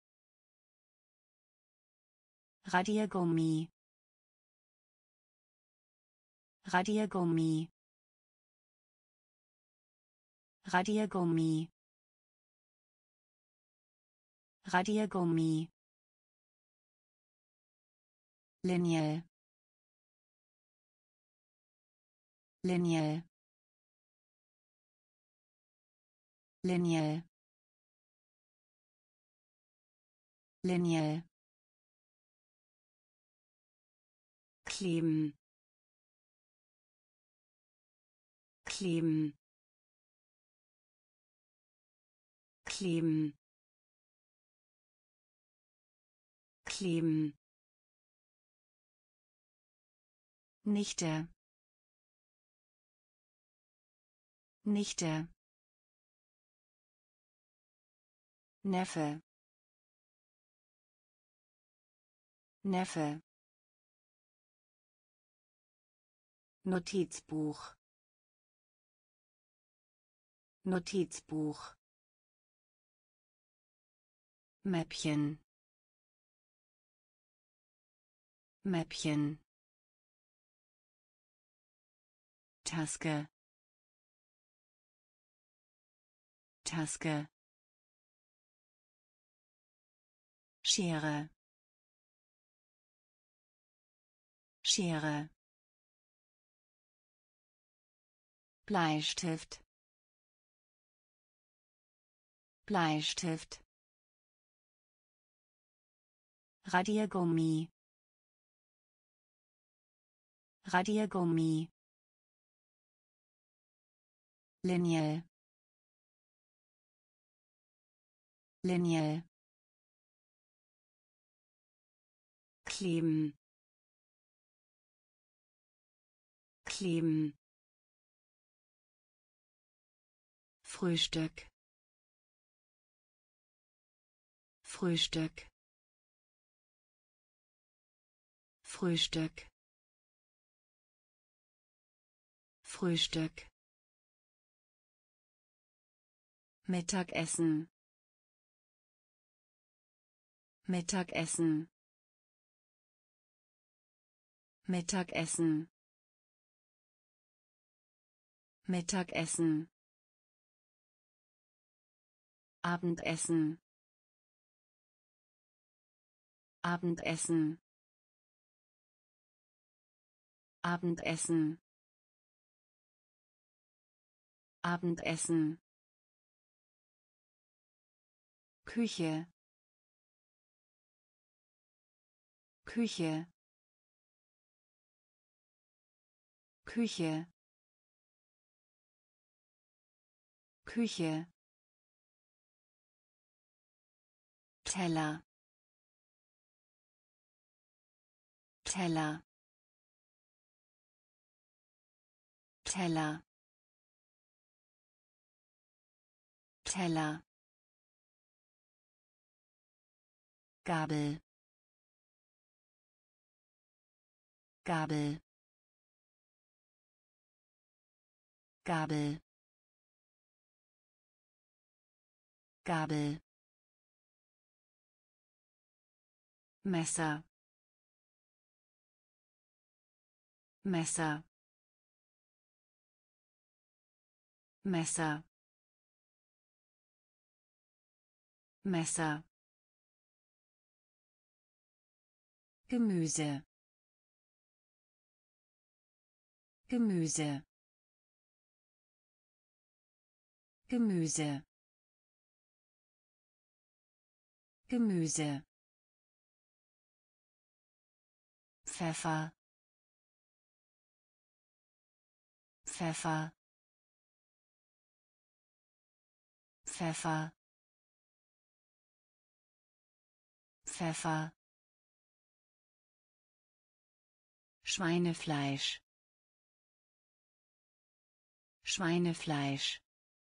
Radiergummi, Radiergummi, Radiergummi, Radiergummi, Linie, Linie, Linie, Linie, kleben, kleben, kleben, kleben, Nichte, Nichte, Neffe, Neffe, Notizbuch, Notizbuch. Mäppchen. Mäppchen. Taske. Taske. Schere. Schere. Bleistift. Bleistift. Radiergummi. Radiergummi. Linie. Linie. Kleben. Kleben. Frühstück. Frühstück. Frühstück. Frühstück. Mittagessen. Mittagessen. Mittagessen. Mittagessen. Abendessen. Abendessen. Abendessen. Abendessen. Küche. Küche. Küche. Küche. Teller. Teller. Teller. Teller. Gabel. Gabel. Gabel. Gabel. Messer. Messer. Messer. Messer. Gemüse. Gemüse. Gemüse. Gemüse. Pfeffer. Pfeffer. Pfeffer. Pfeffer. Schweinefleisch. Schweinefleisch.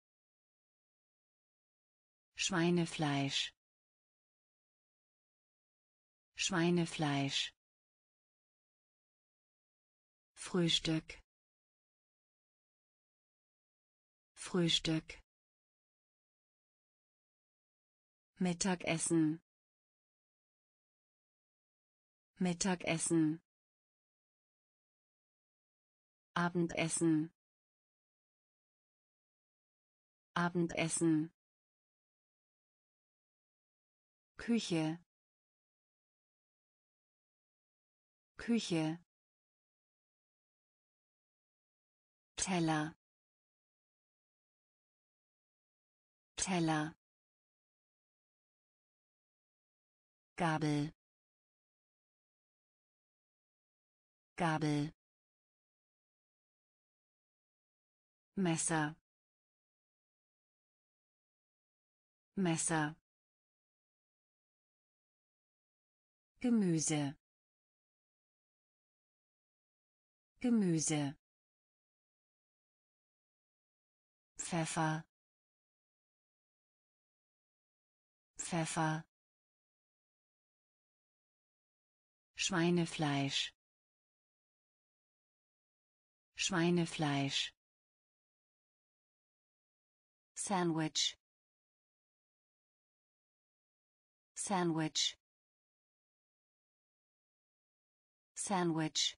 Schweinefleisch. Schweinefleisch. Frühstück. Frühstück. Mittagessen. Mittagessen. Abendessen. Abendessen. Küche. Küche. Teller. Teller. Gabel. Gabel. Messer. Messer. Gemüse. Gemüse. Pfeffer. Pfeffer. Schweinefleisch. Schweinefleisch. Sandwich. Sandwich. Sandwich.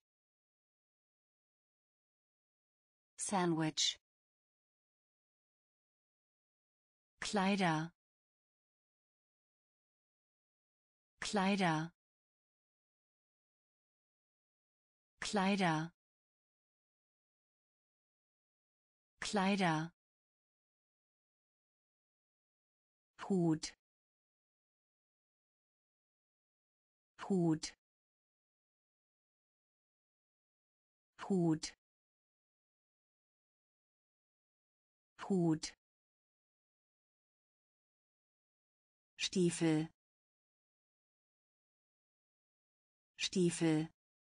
Sandwich. Kleider. Kleider. Kleider. Kleider. Hut. Hut. Hut. Hut. Stiefel. Stiefel.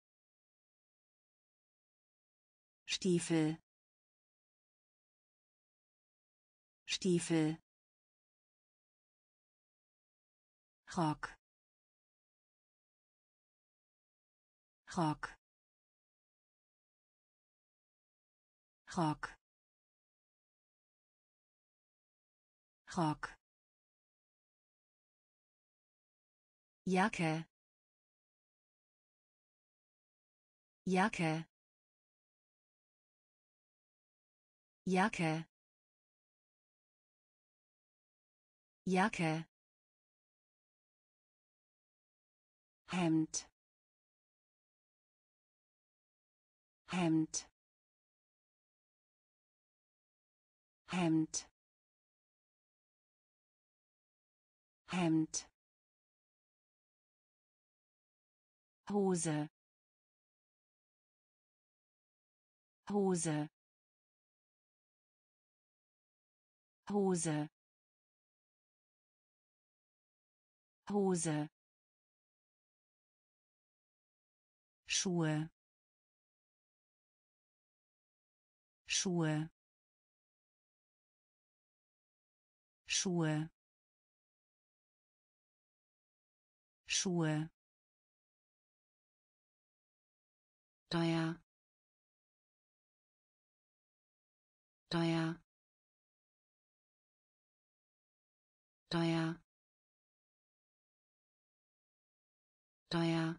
Stiefel. Stiefel. Rock. Rock. Rock. Rock. Jacke. Jacke. Jacke. Jacke. Hemd. Hemd. Hemd. Hemd. Hose. Hose. Hose. Hose. Schuhe. Schuhe. Schuhe. Schuhe. Teuer. Teuer. Teuer. Teuer.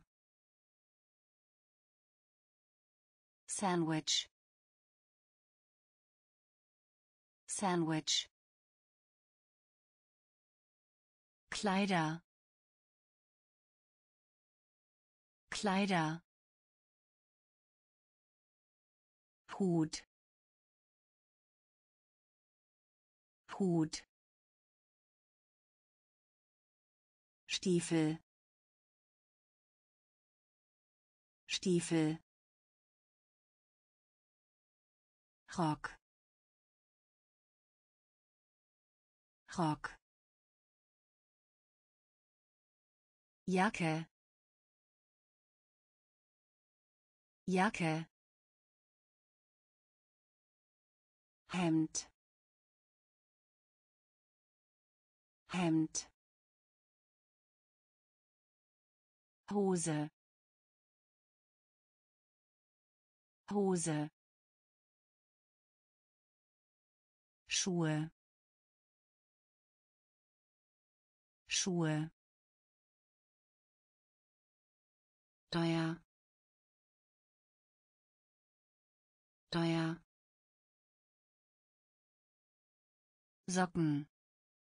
Sandwich. Sandwich. Kleider. Kleider. Hut. Hut. Stiefel. Stiefel. Rock. Rock. Jacke. Jacke. Hemd. Hemd. Hose. Hose. Schuhe. Schuhe. Teuer. Teuer. Socken.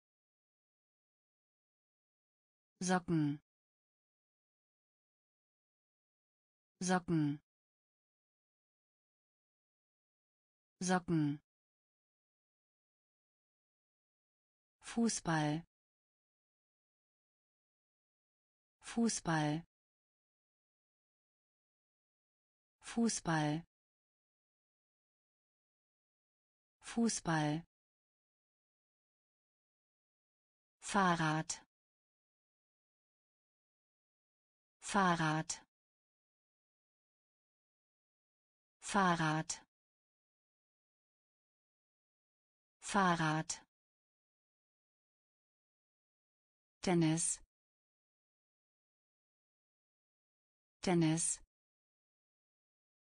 Socken. Socken. Socken. Fußball. Fußball. Fußball. Fußball. Fahrrad. Fahrrad. Fahrrad. Fahrrad. Tennis. Tennis.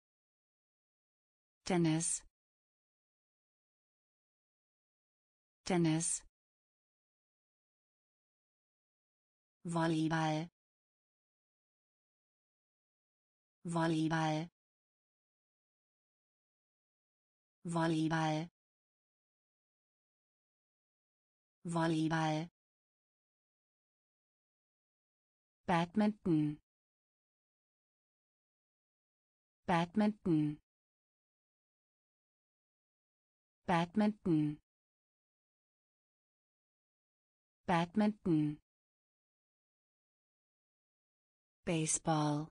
Tennis. Tennis, Volleyball, Volleyball, Volleyball, Volleyball, Badminton, Badminton, Badminton, Badminton, Baseball,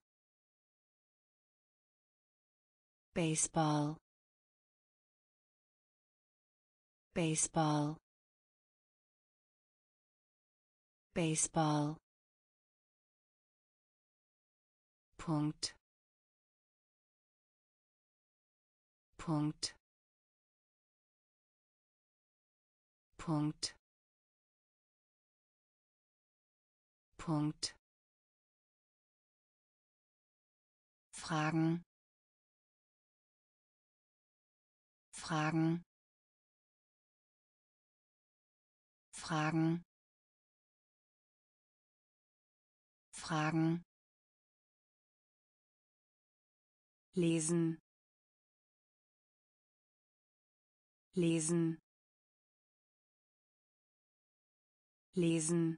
Baseball, Baseball, Baseball, Punkt, Punkt, Punkt, Punkt. Fragen, Fragen, Fragen, Fragen. Lesen, lesen, lesen,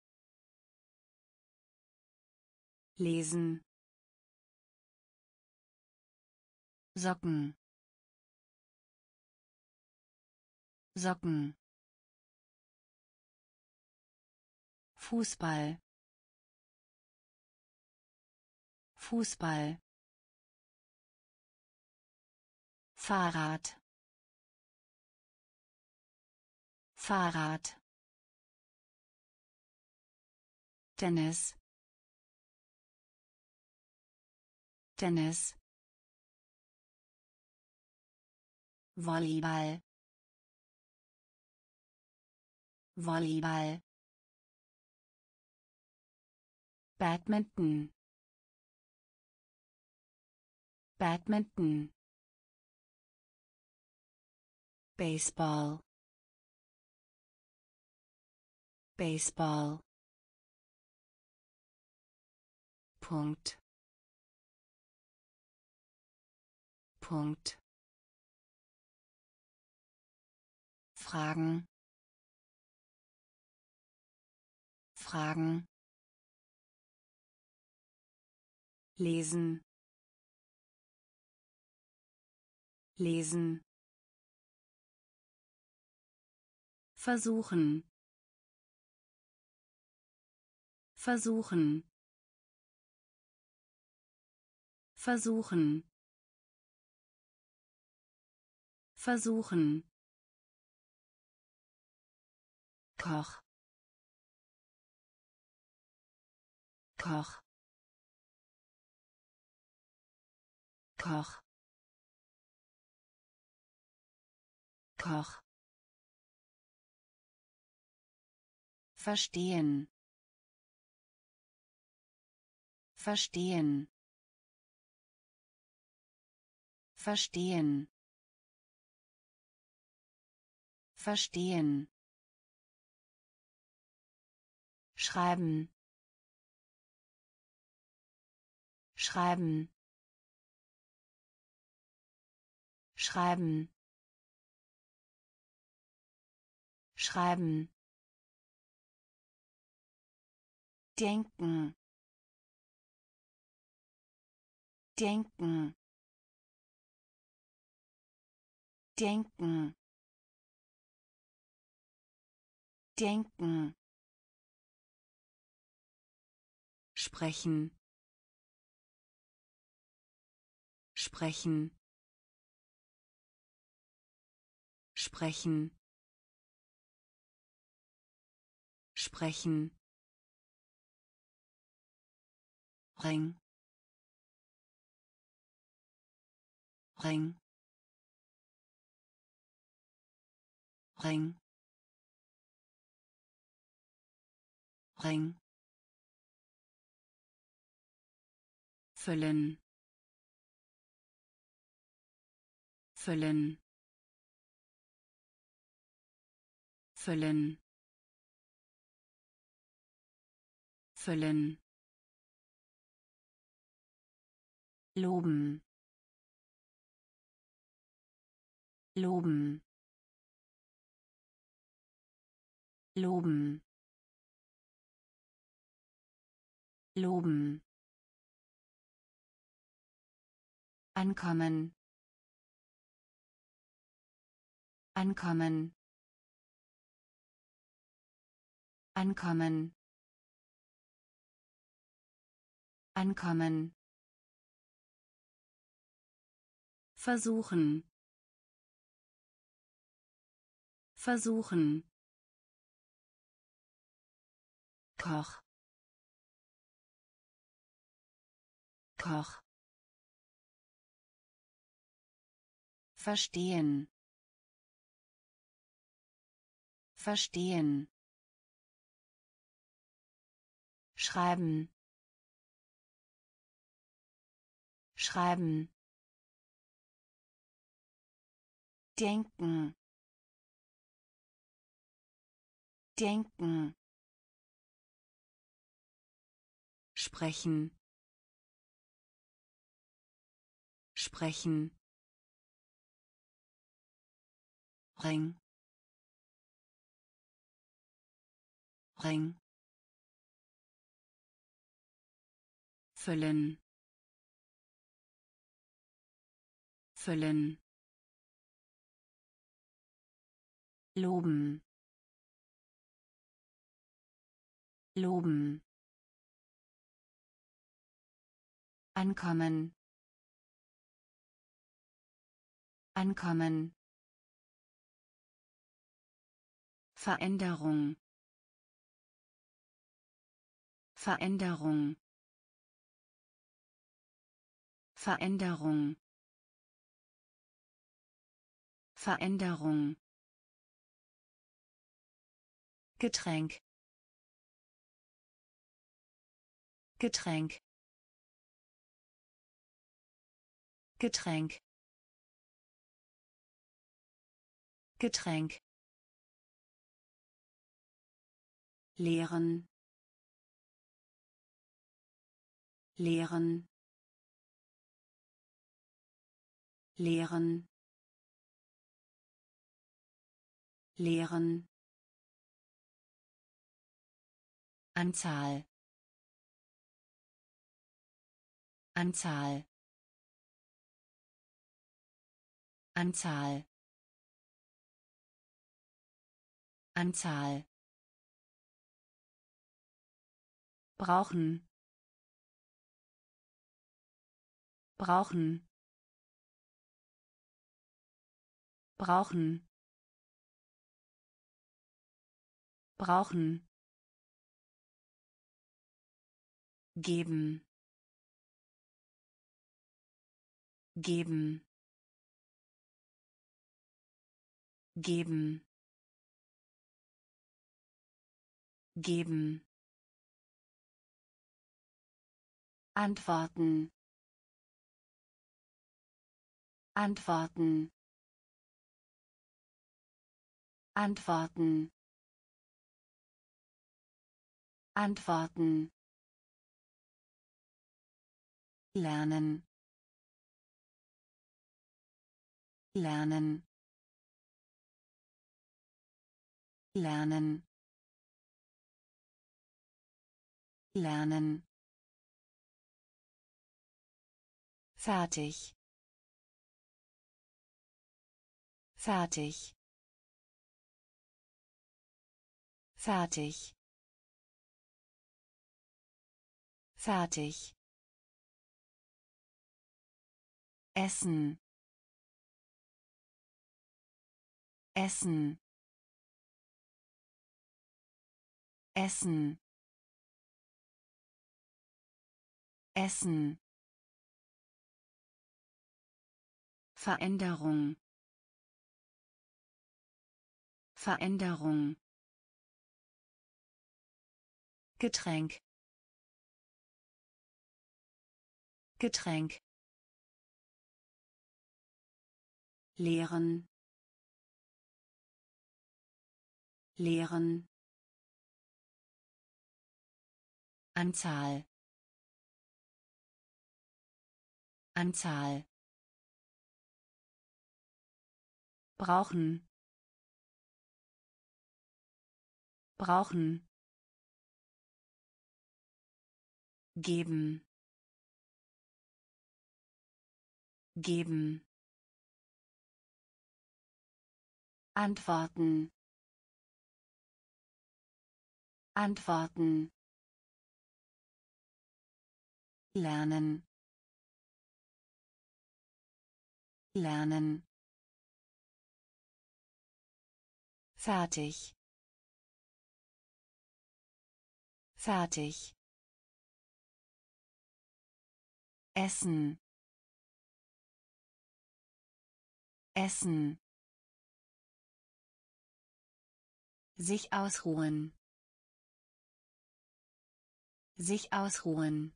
lesen. Socken, Socken. Fußball, Fußball. Fahrrad, Fahrrad. Tennis, Tennis. Volleyball, Volleyball. Badminton, Badminton. Baseball, Baseball. Punkt, Punkt. Fragen, Fragen. Lesen, lesen. Versuchen, versuchen, versuchen, versuchen. Koch, Koch, Koch, Koch. Verstehen, verstehen, verstehen, verstehen. Schreiben, schreiben, schreiben, schreiben. Denken, denken, denken, denken. Sprechen, sprechen, sprechen, sprechen. Ring, Ring, Ring, Ring. Füllen, füllen, füllen füllen loben loben loben loben ankommen ankommen ankommen ankommen versuchen versuchen Koch Koch verstehen verstehen schreiben schreiben denken denken sprechen sprechen Ring Ring füllen füllen loben loben ankommen ankommen Veränderung Veränderung Veränderung Veränderung Getränk Getränk Getränk Getränk lehren lehren lehren lehren Anzahl Anzahl Anzahl Anzahl brauchen brauchen brauchen brauchen geben geben geben geben antworten antworten antworten antworten lernen lernen lernen lernen fertig fertig fertig fertig essen essen essen essen Veränderung Veränderung Getränk Getränk lehren leeren Anzahl Anzahl brauchen brauchen geben geben antworten antworten lernen lernen fertig fertig essen essen sich ausruhen sich ausruhen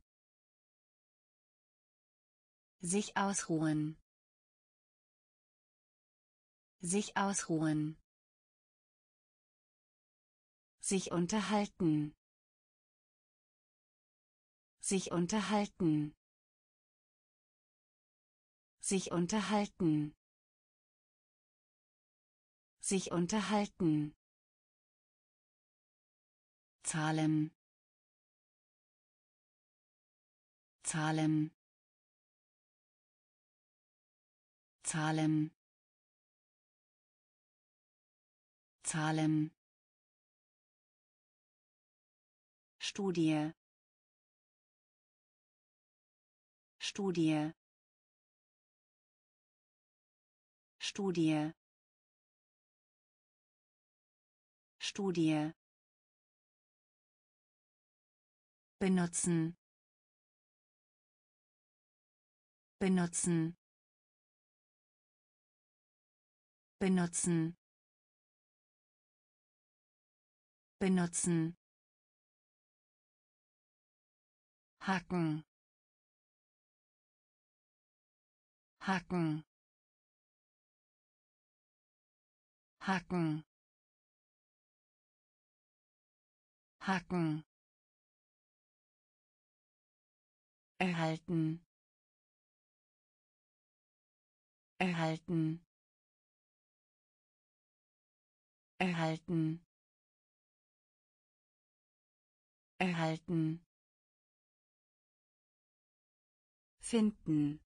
sich ausruhen sich ausruhen sich unterhalten sich unterhalten sich unterhalten sich unterhalten Zahlen Zahlen Zahlen Zahlen Studie Studie Studie Studie benutzen benutzen benutzen benutzen hacken hacken hacken hacken erhalten erhalten erhalten erhalten finden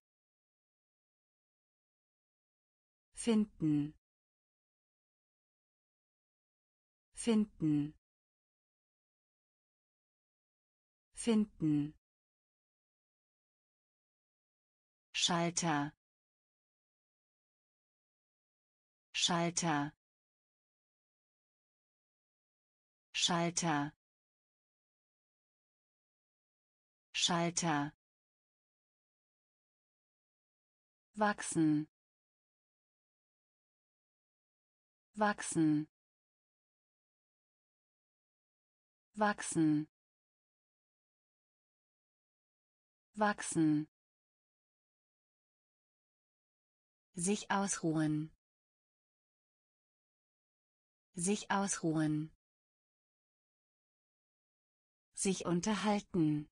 finden finden finden Schalter Schalter Schalter Schalter wachsen wachsen wachsen wachsen sich ausruhen sich ausruhen sich unterhalten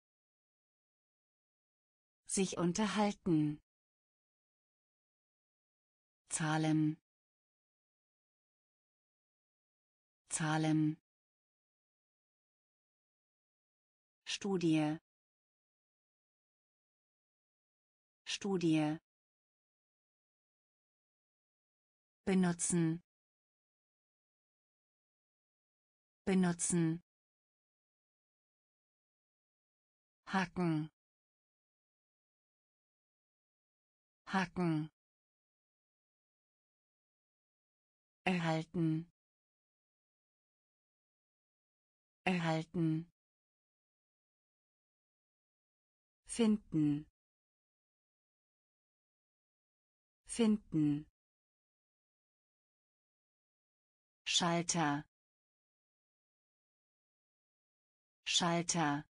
sich unterhalten Zahlen Zahlen Studie Studie benutzen benutzen hacken hacken erhalten erhalten finden finden Schalter Schalter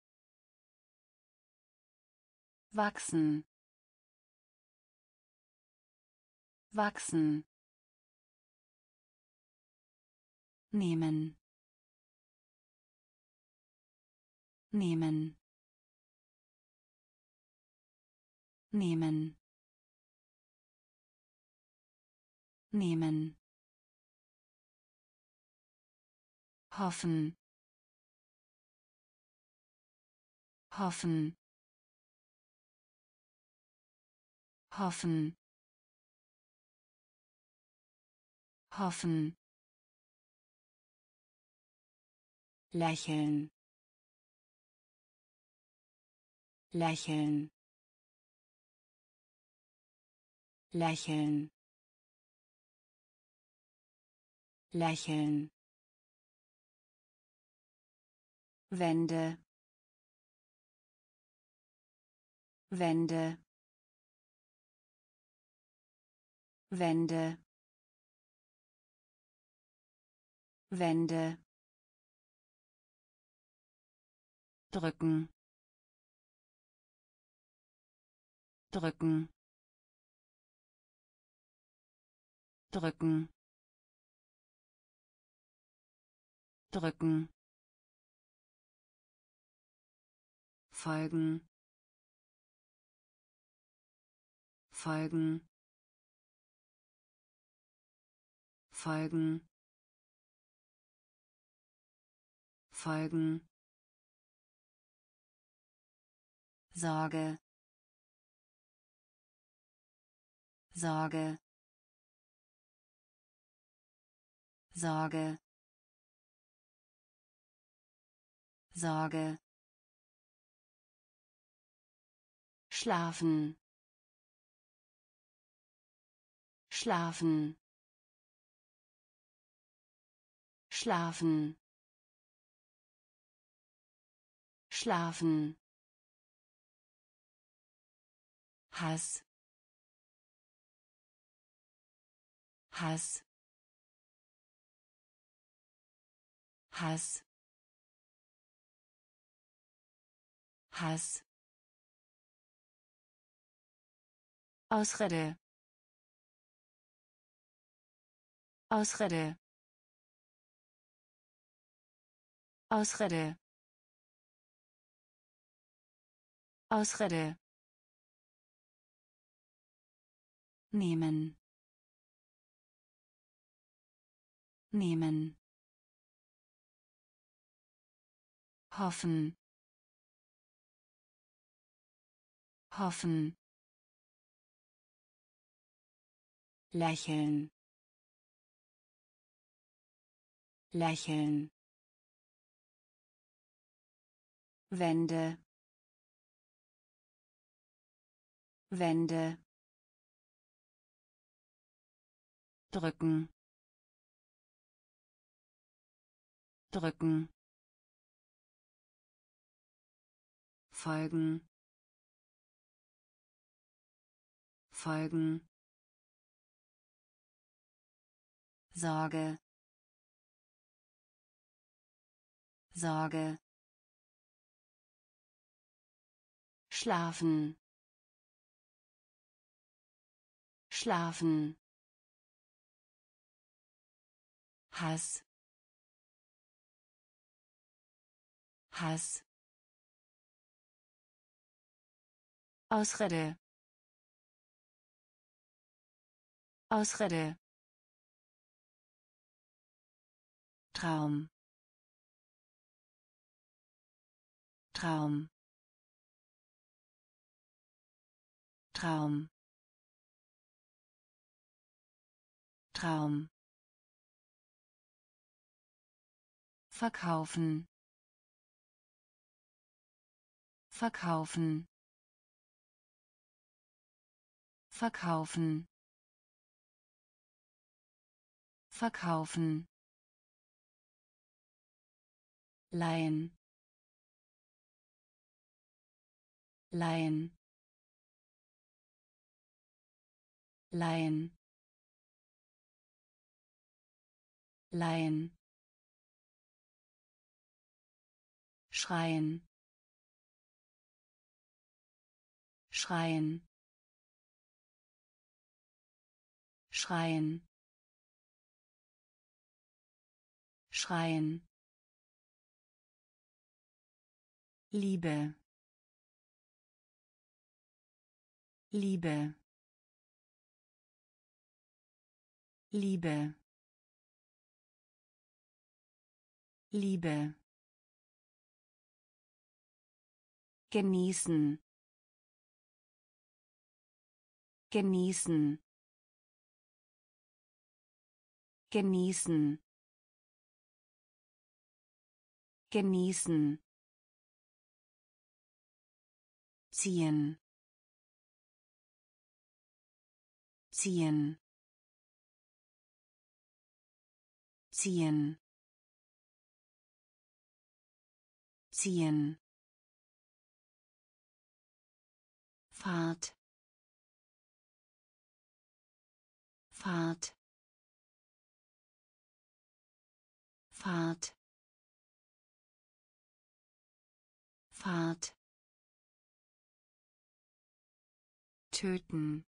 wachsen wachsen nehmen, nehmen, nehmen, nehmen, hoffen, hoffen, hoffen, hoffen, lächeln, lächeln, lächeln, lächeln, Wände, Wände, Wände, Wände, drücken, drücken, drücken, drücken, folgen, folgen, folgen, folgen, Sorge, Sorge, Sorge, Sorge, schlafen, schlafen, schlafen, schlafen, Hass, Hass, Hass, Hass, Ausrede, Ausrede, Ausrede, Ausrede, nehmen, nehmen, hoffen, hoffen, lächeln, lächeln, Wände, Wände, drücken, drücken, folgen, folgen, Sorge, Sorge, schlafen, schlafen, Hass, Hass, Ausrede, Ausrede, Traum, Traum, Traum, Traum, verkaufen, verkaufen, verkaufen, verkaufen, leihen, leihen, leihen, leihen, schreien, schreien, schreien, schreien, Liebe, Liebe, Liebe, Liebe, genießen, genießen, genießen, genießen, ziehen, ziehen, ziehen, ziehen, Fahrt, Fahrt, Fahrt, Fahrt, töten,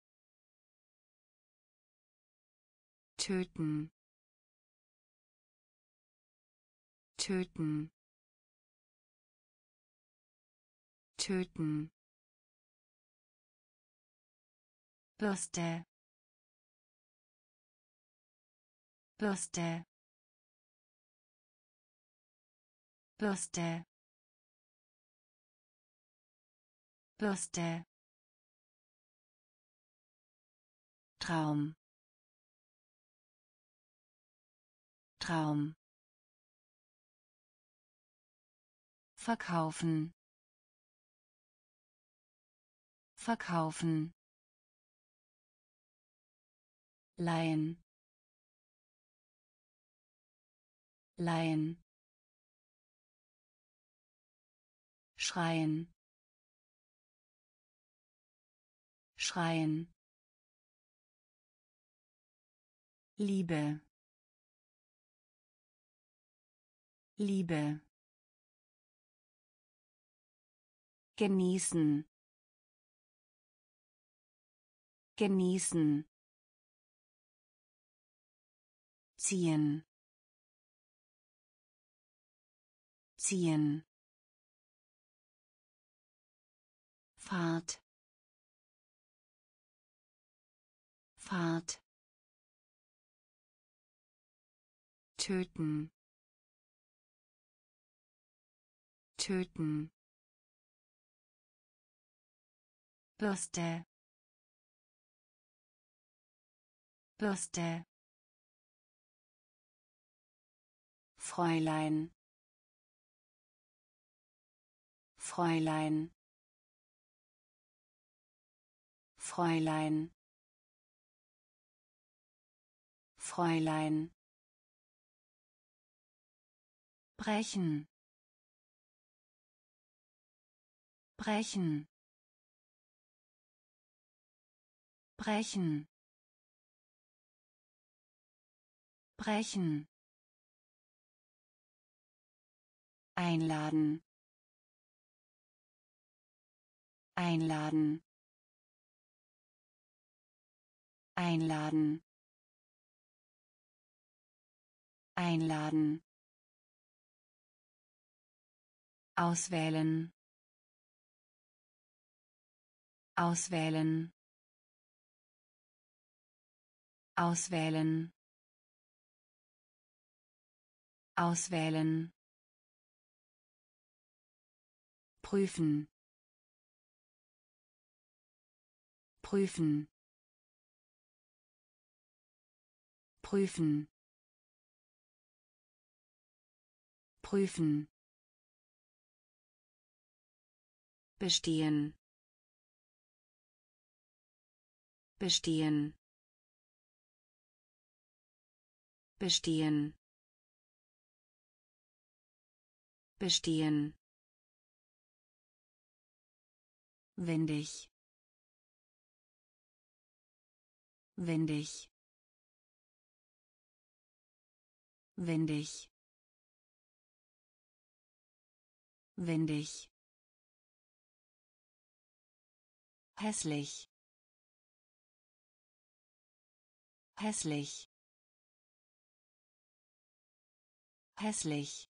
töten, töten, töten, Bürste, Bürste, Bürste, Bürste, Traum, Traum, verkaufen, verkaufen, leihen, leihen, schreien, schreien, Liebe, Liebe, genießen, genießen, ziehen, ziehen, Fahrt, Fahrt, töten, töten, Bürste, Bürste, Fräulein, Fräulein, Fräulein, Fräulein, brechen, brechen, brechen, brechen, einladen, einladen, einladen, einladen, auswählen, auswählen, auswählen, auswählen, prüfen, prüfen, prüfen, prüfen, bestehen, bestehen, bestehen, bestehen, windig, windig, windig, windig, hässlich, hässlich, hässlich,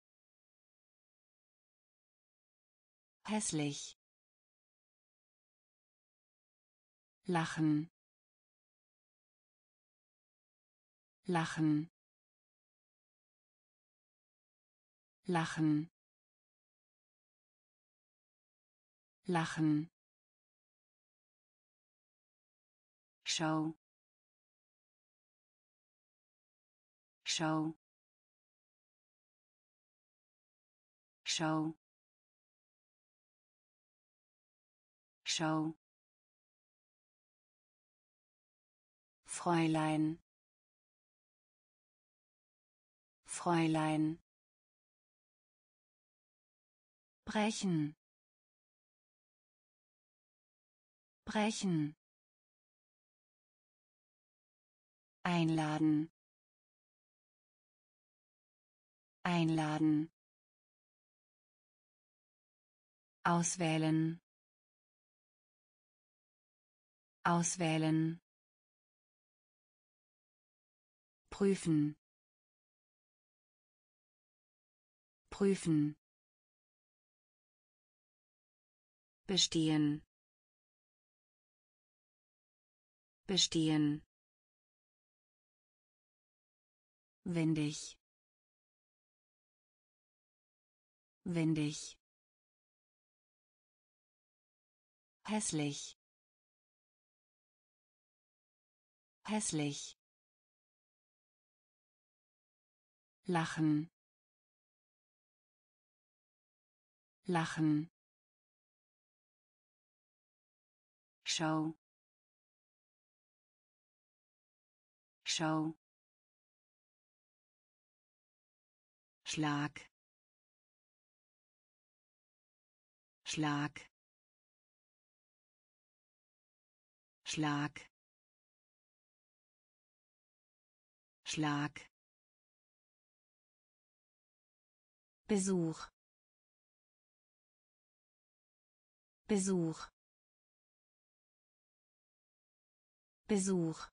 hässlich, lachen, lachen, lachen, lachen, Schau, Schau, Schau, Schau, Fräulein, Fräulein, brechen, brechen, einladen, einladen, auswählen, auswählen, prüfen, prüfen, bestehen, bestehen, windig, windig, hässlich, hässlich, lachen, lachen, Schau, Schau, Schlag, Schlag, Schlag, Schlag, Besuch, Besuch, Besuch,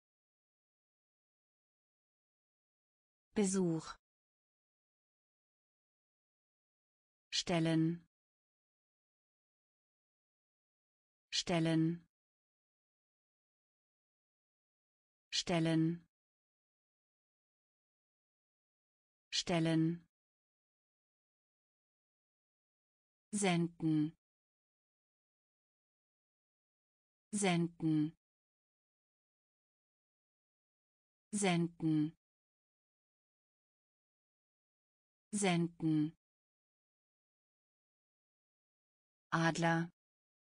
Besuch, stellen, stellen, stellen, stellen, senden, senden, senden, senden, Adler,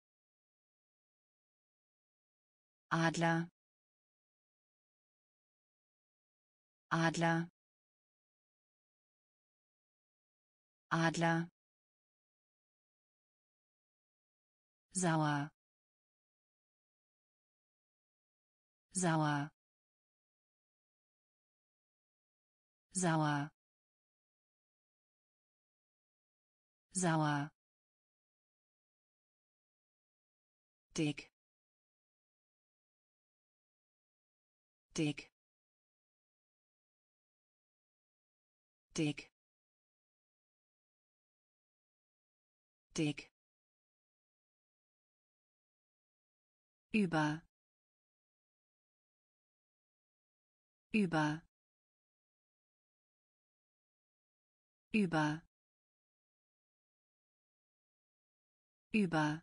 Adler, Adler, Adler, sauer, sauer, sauer, sauer, dick, dick, dick, dick, über, über, über, über,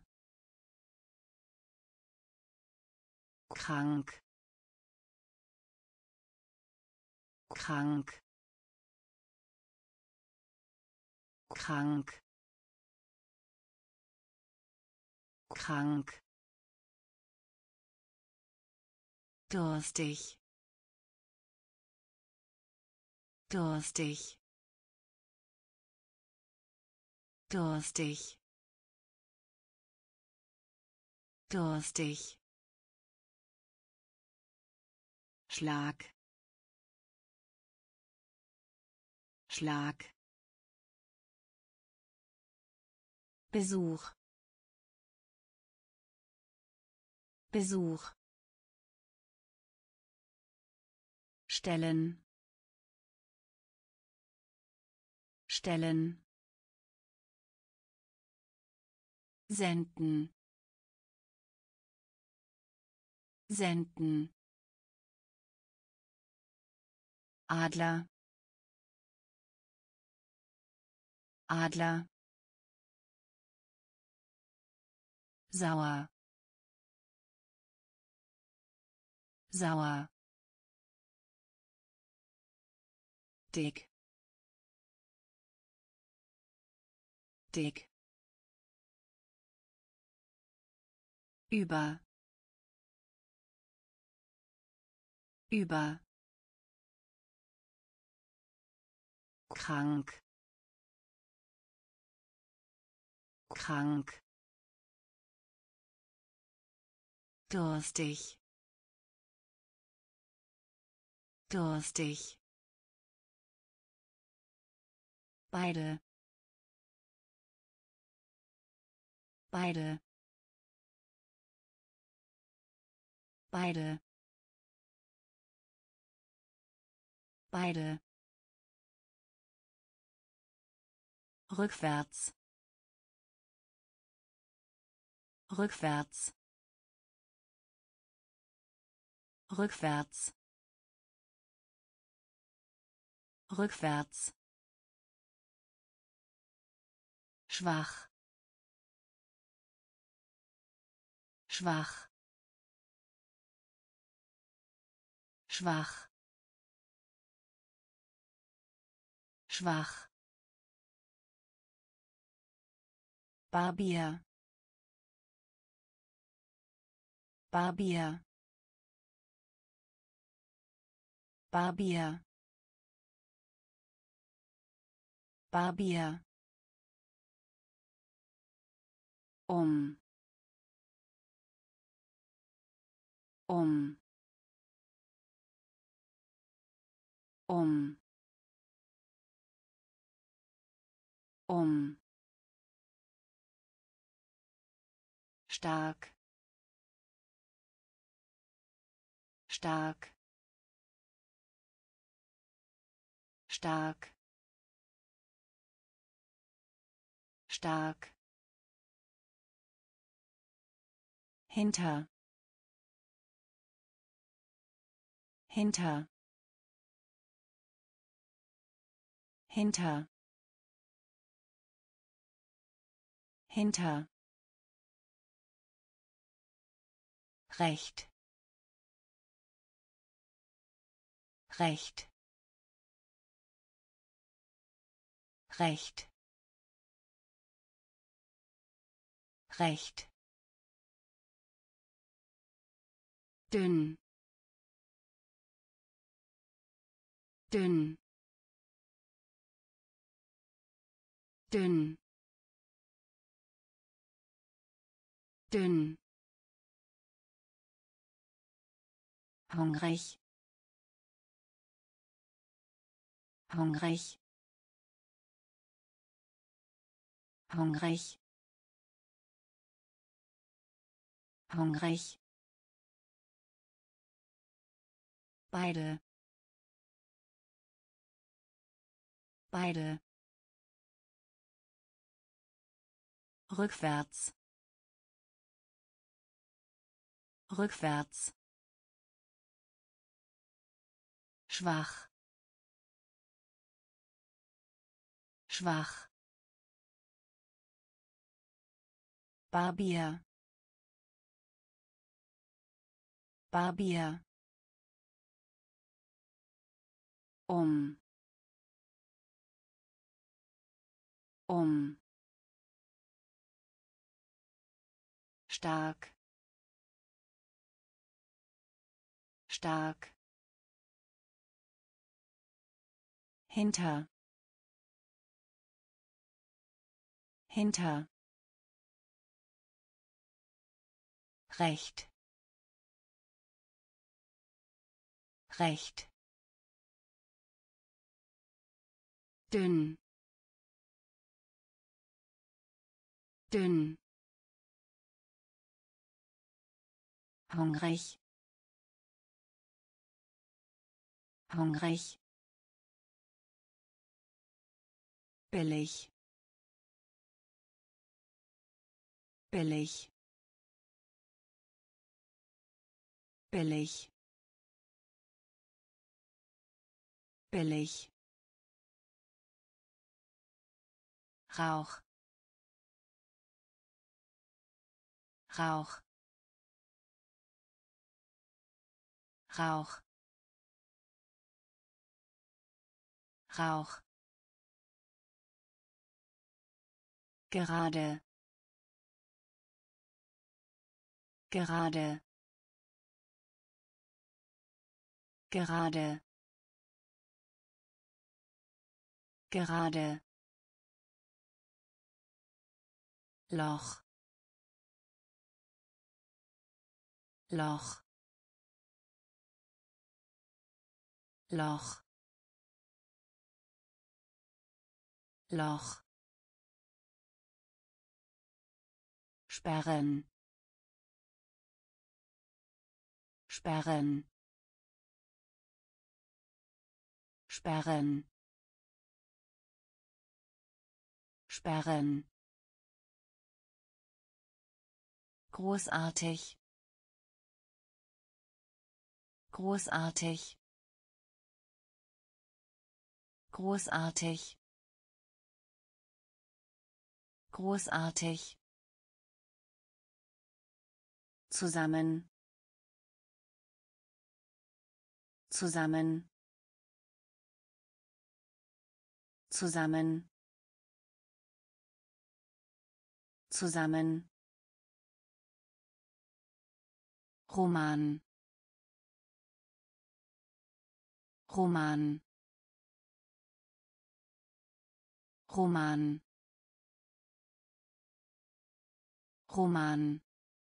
krank, krank, krank, krank, durstig, durstig, durstig, durstig, Schlag, Schlag, Besuch, Besuch, stellen, stellen, senden, senden, Adler, Adler, sauer, sauer, dick, dick, über, über, krank, krank, durstig, durstig, beide, beide, beide, beide, rückwärts, rückwärts, rückwärts, rückwärts, schwach, schwach, schwach, schwach, Barbier, Barbier, Barbier, Barbier, um, um, um, um, stark, stark, stark, stark, hinter, hinter, hinter, hinter, recht, recht, recht, recht, dünn, dünn, dünn, dünn, hungrig, hungrig, hungrig, hungrig, beide, beide, rückwärts, rückwärts, schwach, schwach, Barbier, Barbier, um, um, stark, stark, hinter, hinter, recht, recht, dünn, dünn, hungrig, hungrig, billig billig billig billig Rauch Rauch Rauch Rauch gerade gerade gerade gerade Loch Loch Loch Loch sperren sperren sperren sperren großartig großartig großartig großartig zusammen zusammen zusammen zusammen Roman Roman Roman Roman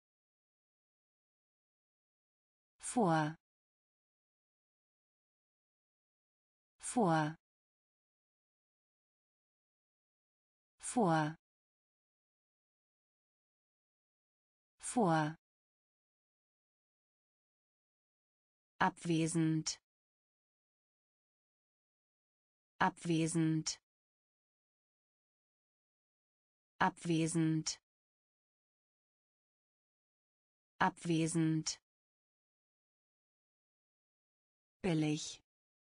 vor vor vor vor abwesend abwesend abwesend abwesend billig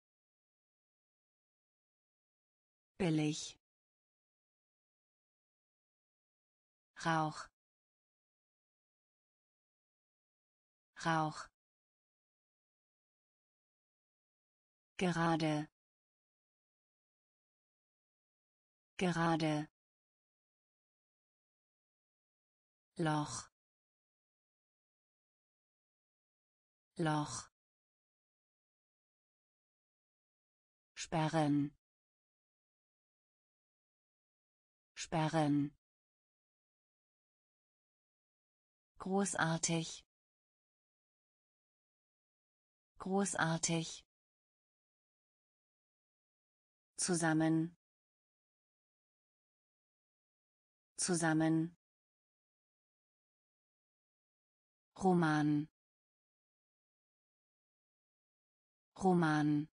billig Rauch Rauch gerade gerade Loch Loch sperren sperren großartig großartig zusammen zusammen Roman Roman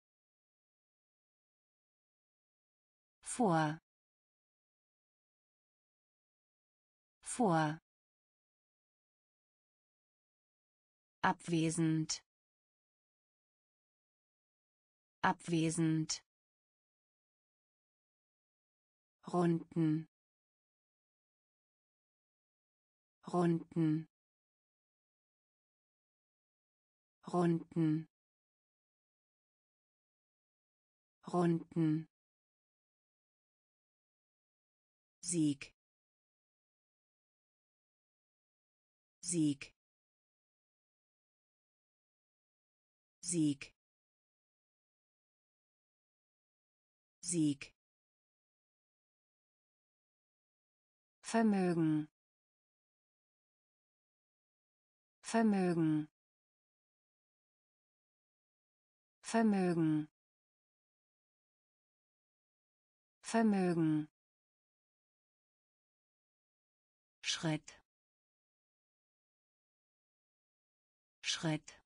vor vor abwesend abwesend runden runden runden runden Sieg Sieg Sieg Sieg Vermögen Vermögen Vermögen Vermögen Schritt Schritt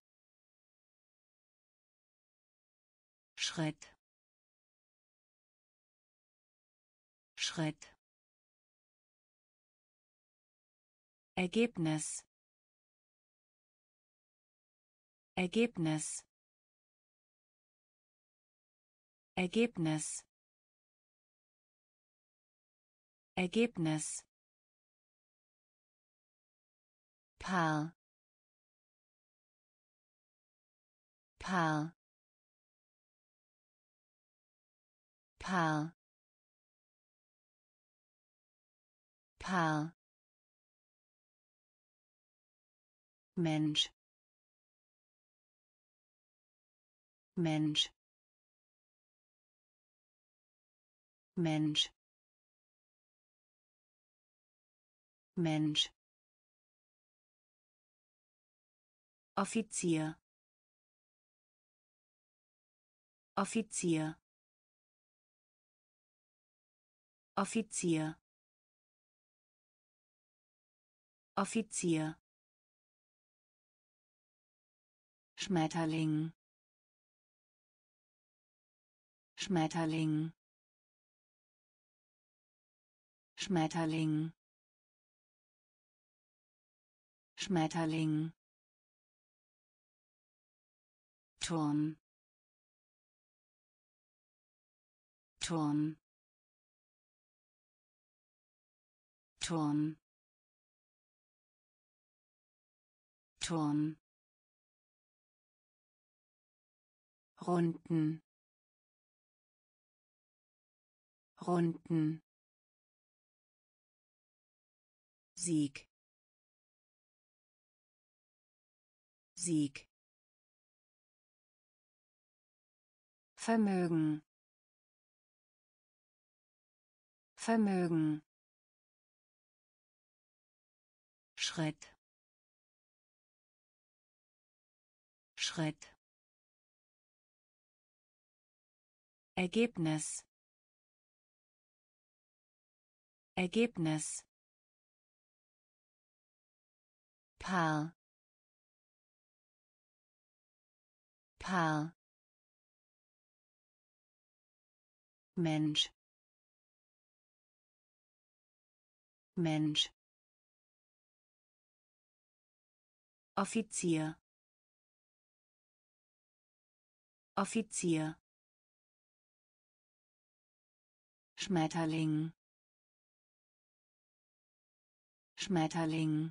Schritt Schritt Ergebnis Ergebnis Ergebnis Ergebnis Paar Paar Paar Paar Mensch Mensch Mensch Mensch Offizier Offizier Offizier Offizier Schmetterling Schmetterling Schmetterling Schmetterling Turm Turm Turm Turm Runden Runden Sieg Sieg Vermögen Vermögen Schritt Schritt Ergebnis Ergebnis Paar Paar Mensch Mensch Offizier Offizier Schmetterling Schmetterling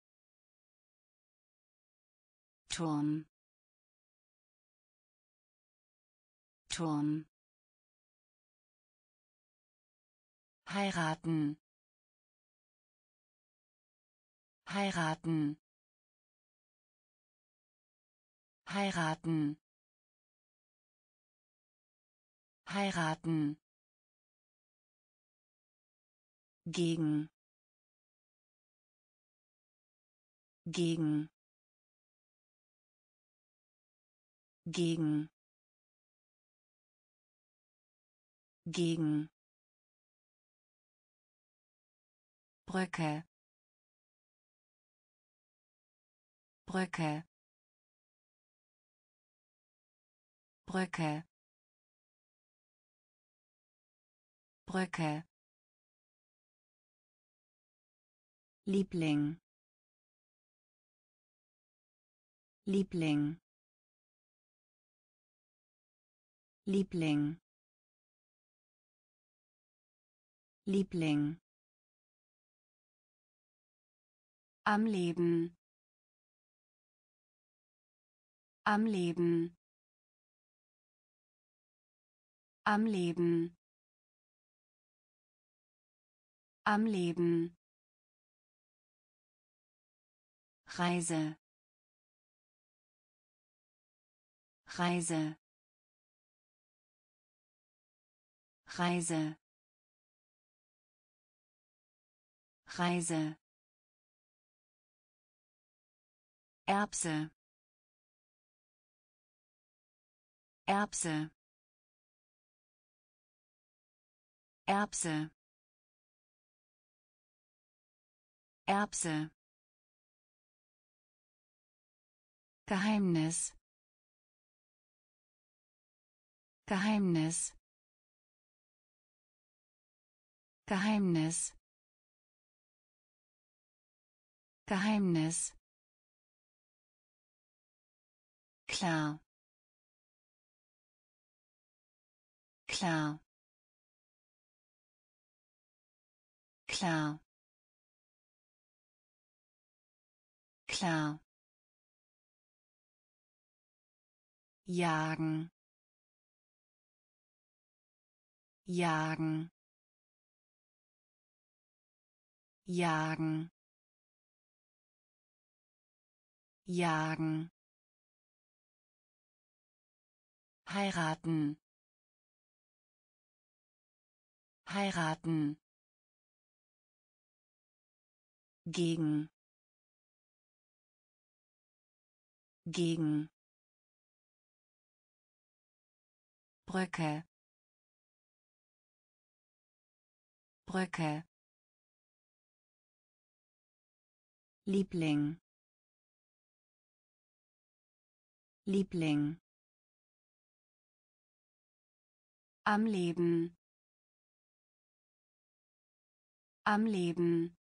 Turm Turm heiraten heiraten heiraten heiraten gegen gegen gegen gegen Brücke Brücke Brücke Brücke Liebling Liebling Liebling Liebling Am Leben Am Leben Am Leben Am Leben Reise Reise Reise Reise Erbse Erbse Erbse Erbse Geheimnis Geheimnis Geheimnis Geheimnis klar klar klar klar jagen jagen jagen jagen heiraten heiraten gegen gegen Brücke Brücke Liebling Liebling am Leben am Leben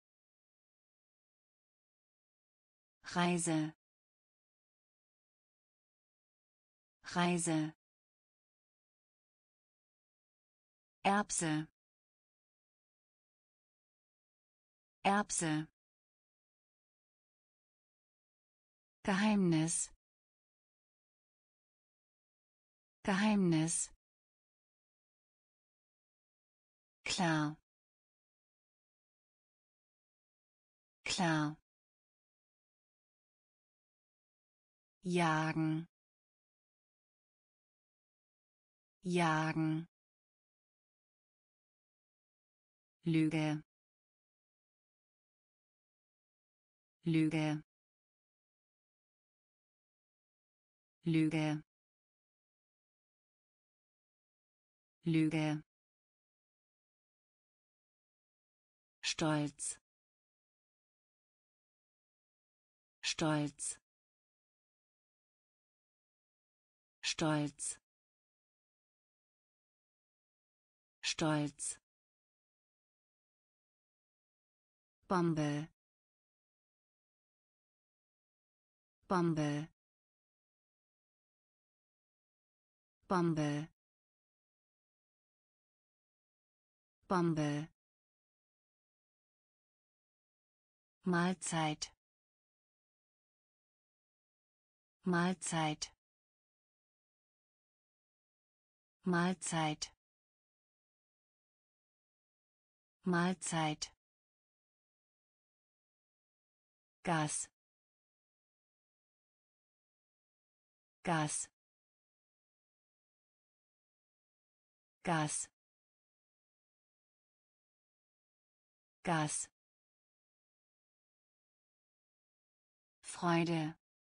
Reise Reise Erbse Erbse Geheimnis Geheimnis klar klar jagen jagen Lüge Lüge Lüge Lüge Stolz Stolz Stolz Stolz Bombe Bombe Bombe Bombe Mahlzeit Mahlzeit Mahlzeit Mahlzeit Gas Gas Gas Gas Freude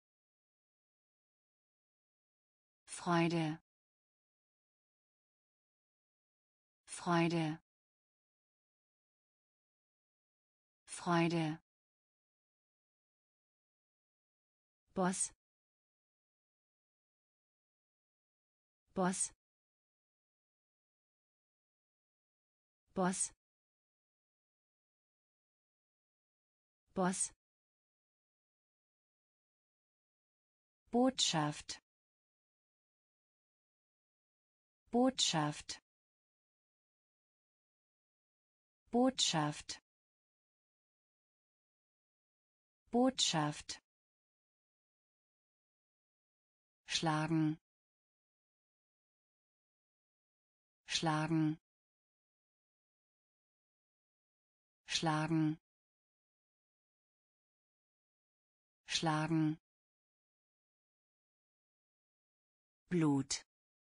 Freude Freude Freude Boss Boss Boss Boss Botschaft Botschaft Botschaft Botschaft schlagen schlagen schlagen schlagen Blut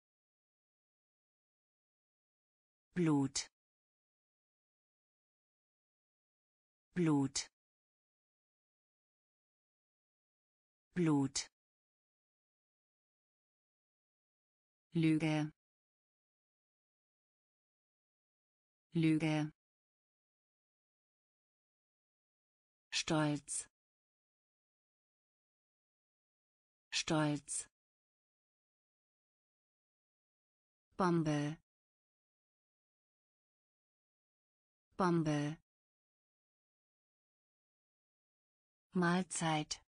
Blut Blut Blut Lüge Lüge Stolz Stolz Bombe Bombe. Mahlzeit.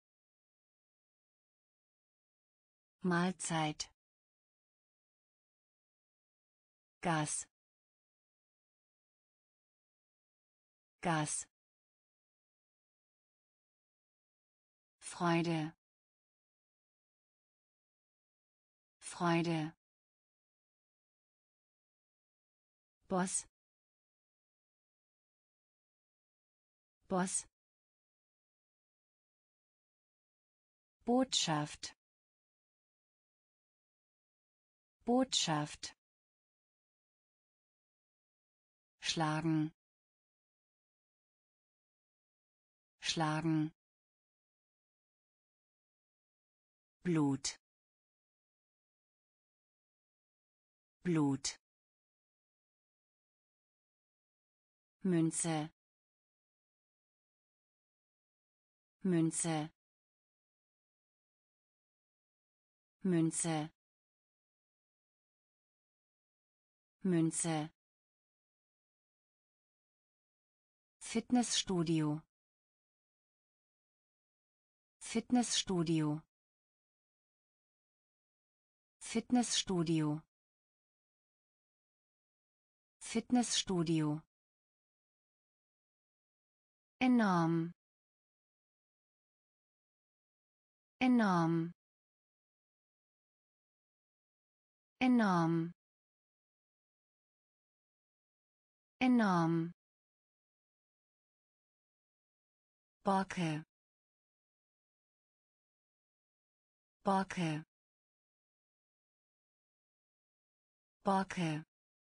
Mahlzeit. Gas. Gas. Freude. Freude. Boss. Boss. Botschaft. Botschaft. Schlagen. Schlagen. Blut. Blut. Münze. Münze. Münze. Münze. Fitnessstudio. Fitnessstudio. Fitnessstudio. Fitnessstudio. Enorm. Enorm. Enorm. Enorm. Borke. Borke. Borke.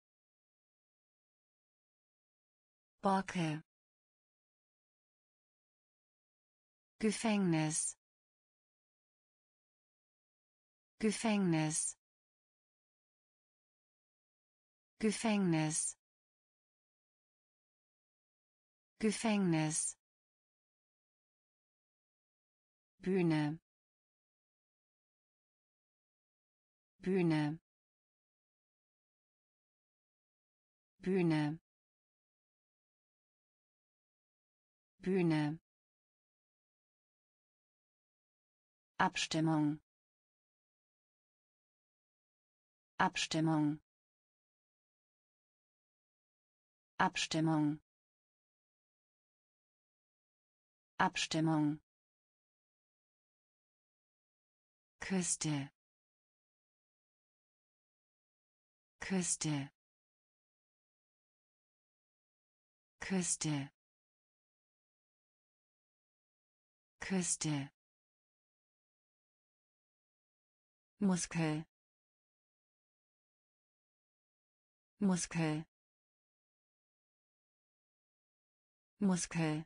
Borke. Gefängnis. Gefängnis. Gefängnis. Gefängnis. Bühne. Bühne. Bühne. Bühne. Abstimmung. Abstimmung. Abstimmung. Abstimmung. Küste. Küste. Küste. Küste. Muskel. Muskel. Muskel.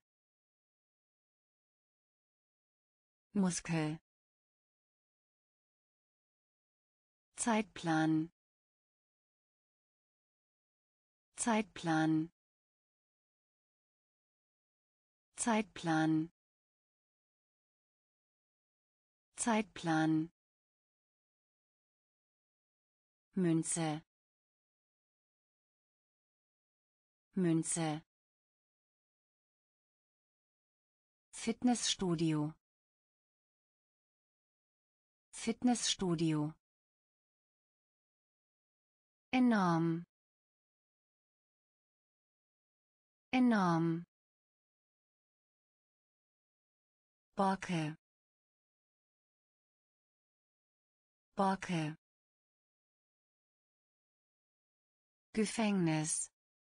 Muskel. Zeitplan. Zeitplan. Zeitplan. Zeitplan. Münze. Münze. Fitnessstudio. Fitnessstudio. Enorm. Enorm. Borke. Borke. Gefängnis.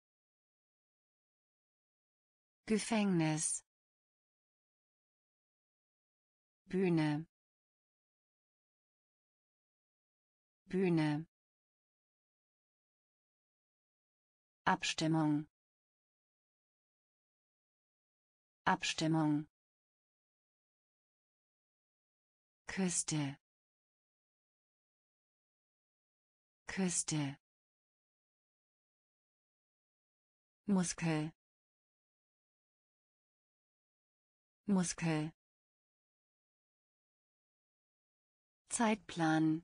Gefängnis. Bühne. Bühne. Abstimmung. Abstimmung. Küste. Küste. Muskel. Muskel. Zeitplan.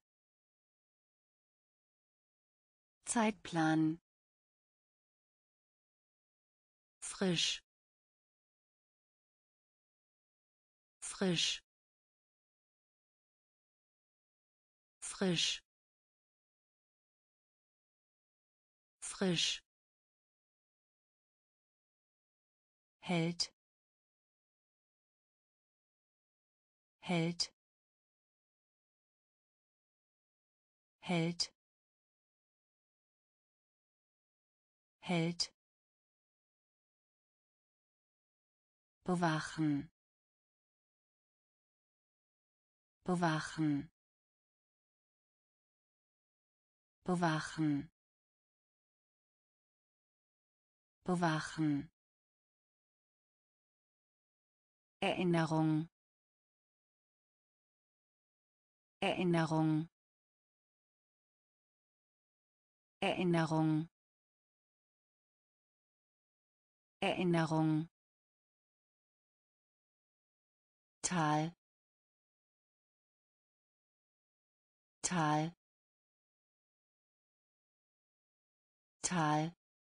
Zeitplan. frisch frisch frisch frisch hält hält hält hält bewachen bewachen bewachen bewachen Erinnerung Erinnerung Erinnerung Erinnerung Tal Tal Tal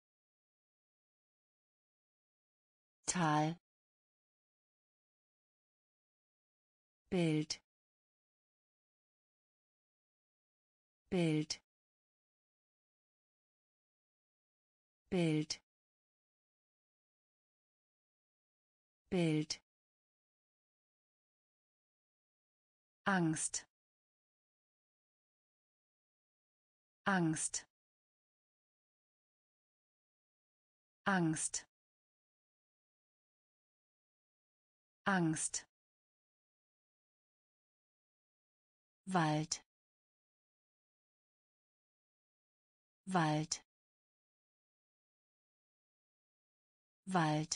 Tal Bild Bild Bild Bild Angst Angst Angst Angst Wald Wald Wald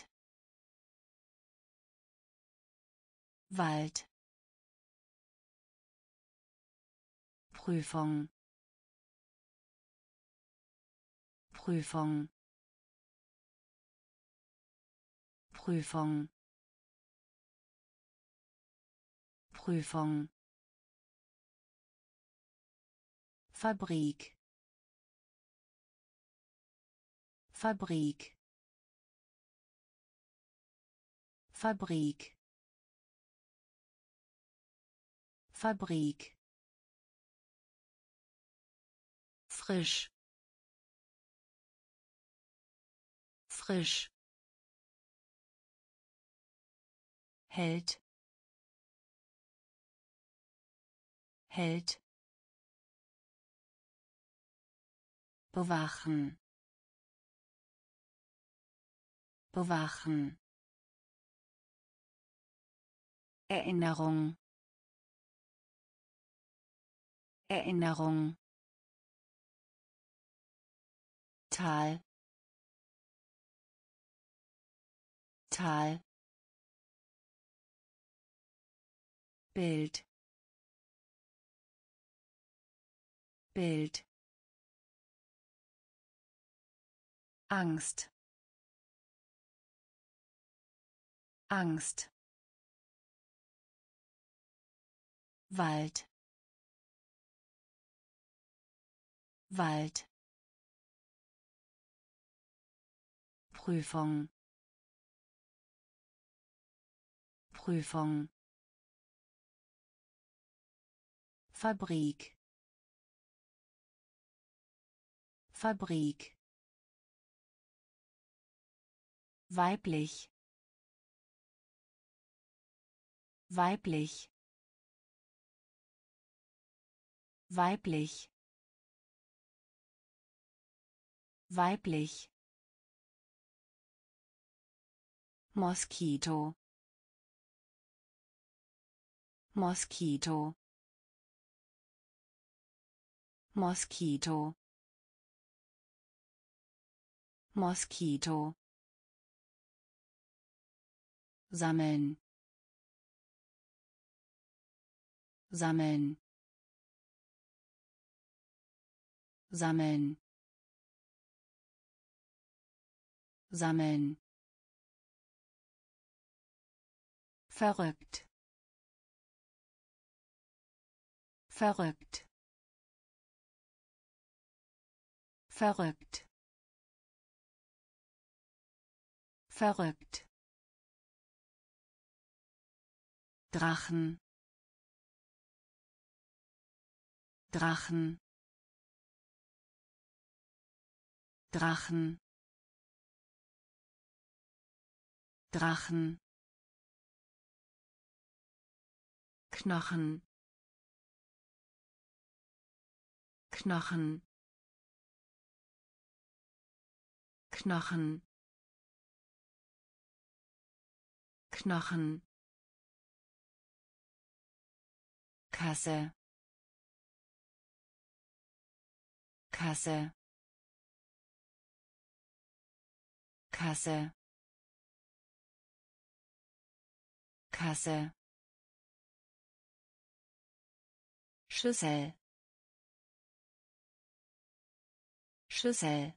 Wald Prüfung Prüfung Prüfung Prüfung Fabrik Fabrik Fabrik Fabrik frisch frisch hält hält bewachen bewachen Erinnerung Erinnerung Tal Tal Bild Bild Angst Angst Wald Wald Prüfung Prüfung Fabrik Fabrik weiblich weiblich weiblich weiblich Moskito Moskito Moskito Moskito sammeln sammeln sammeln sammeln verrückt verrückt verrückt verrückt, Drachen, Drachen, Drachen, Drachen, Knochen, Knochen, Knochen, Knochen, Kasse, Kasse, Kasse, Kasse, Schüssel, Schüssel,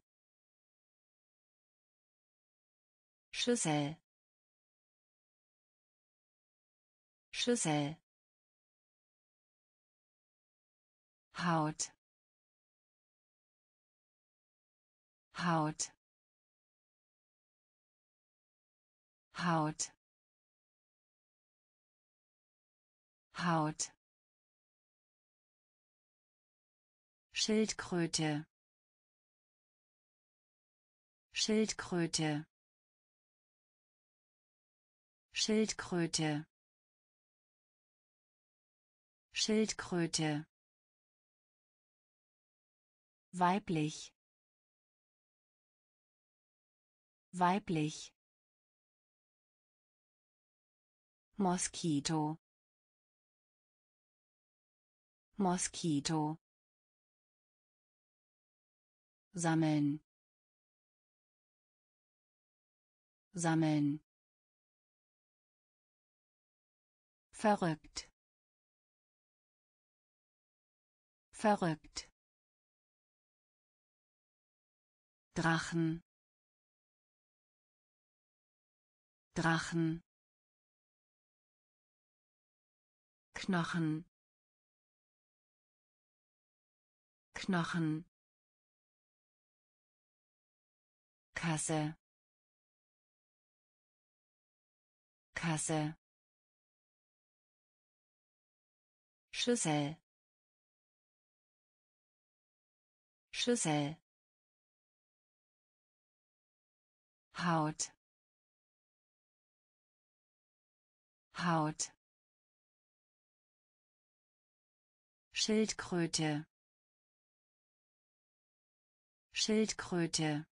Schüssel, Schüssel, Haut, Haut, Haut, Haut, Schildkröte, Schildkröte, Schildkröte, Schildkröte, weiblich, weiblich, Moskito, Moskito, sammeln, sammeln, verrückt, verrückt, Drachen, Drachen, Knochen, Knochen, Kasse, Kasse, Schüssel, Schüssel, Haut, Haut, Schildkröte, Schildkröte,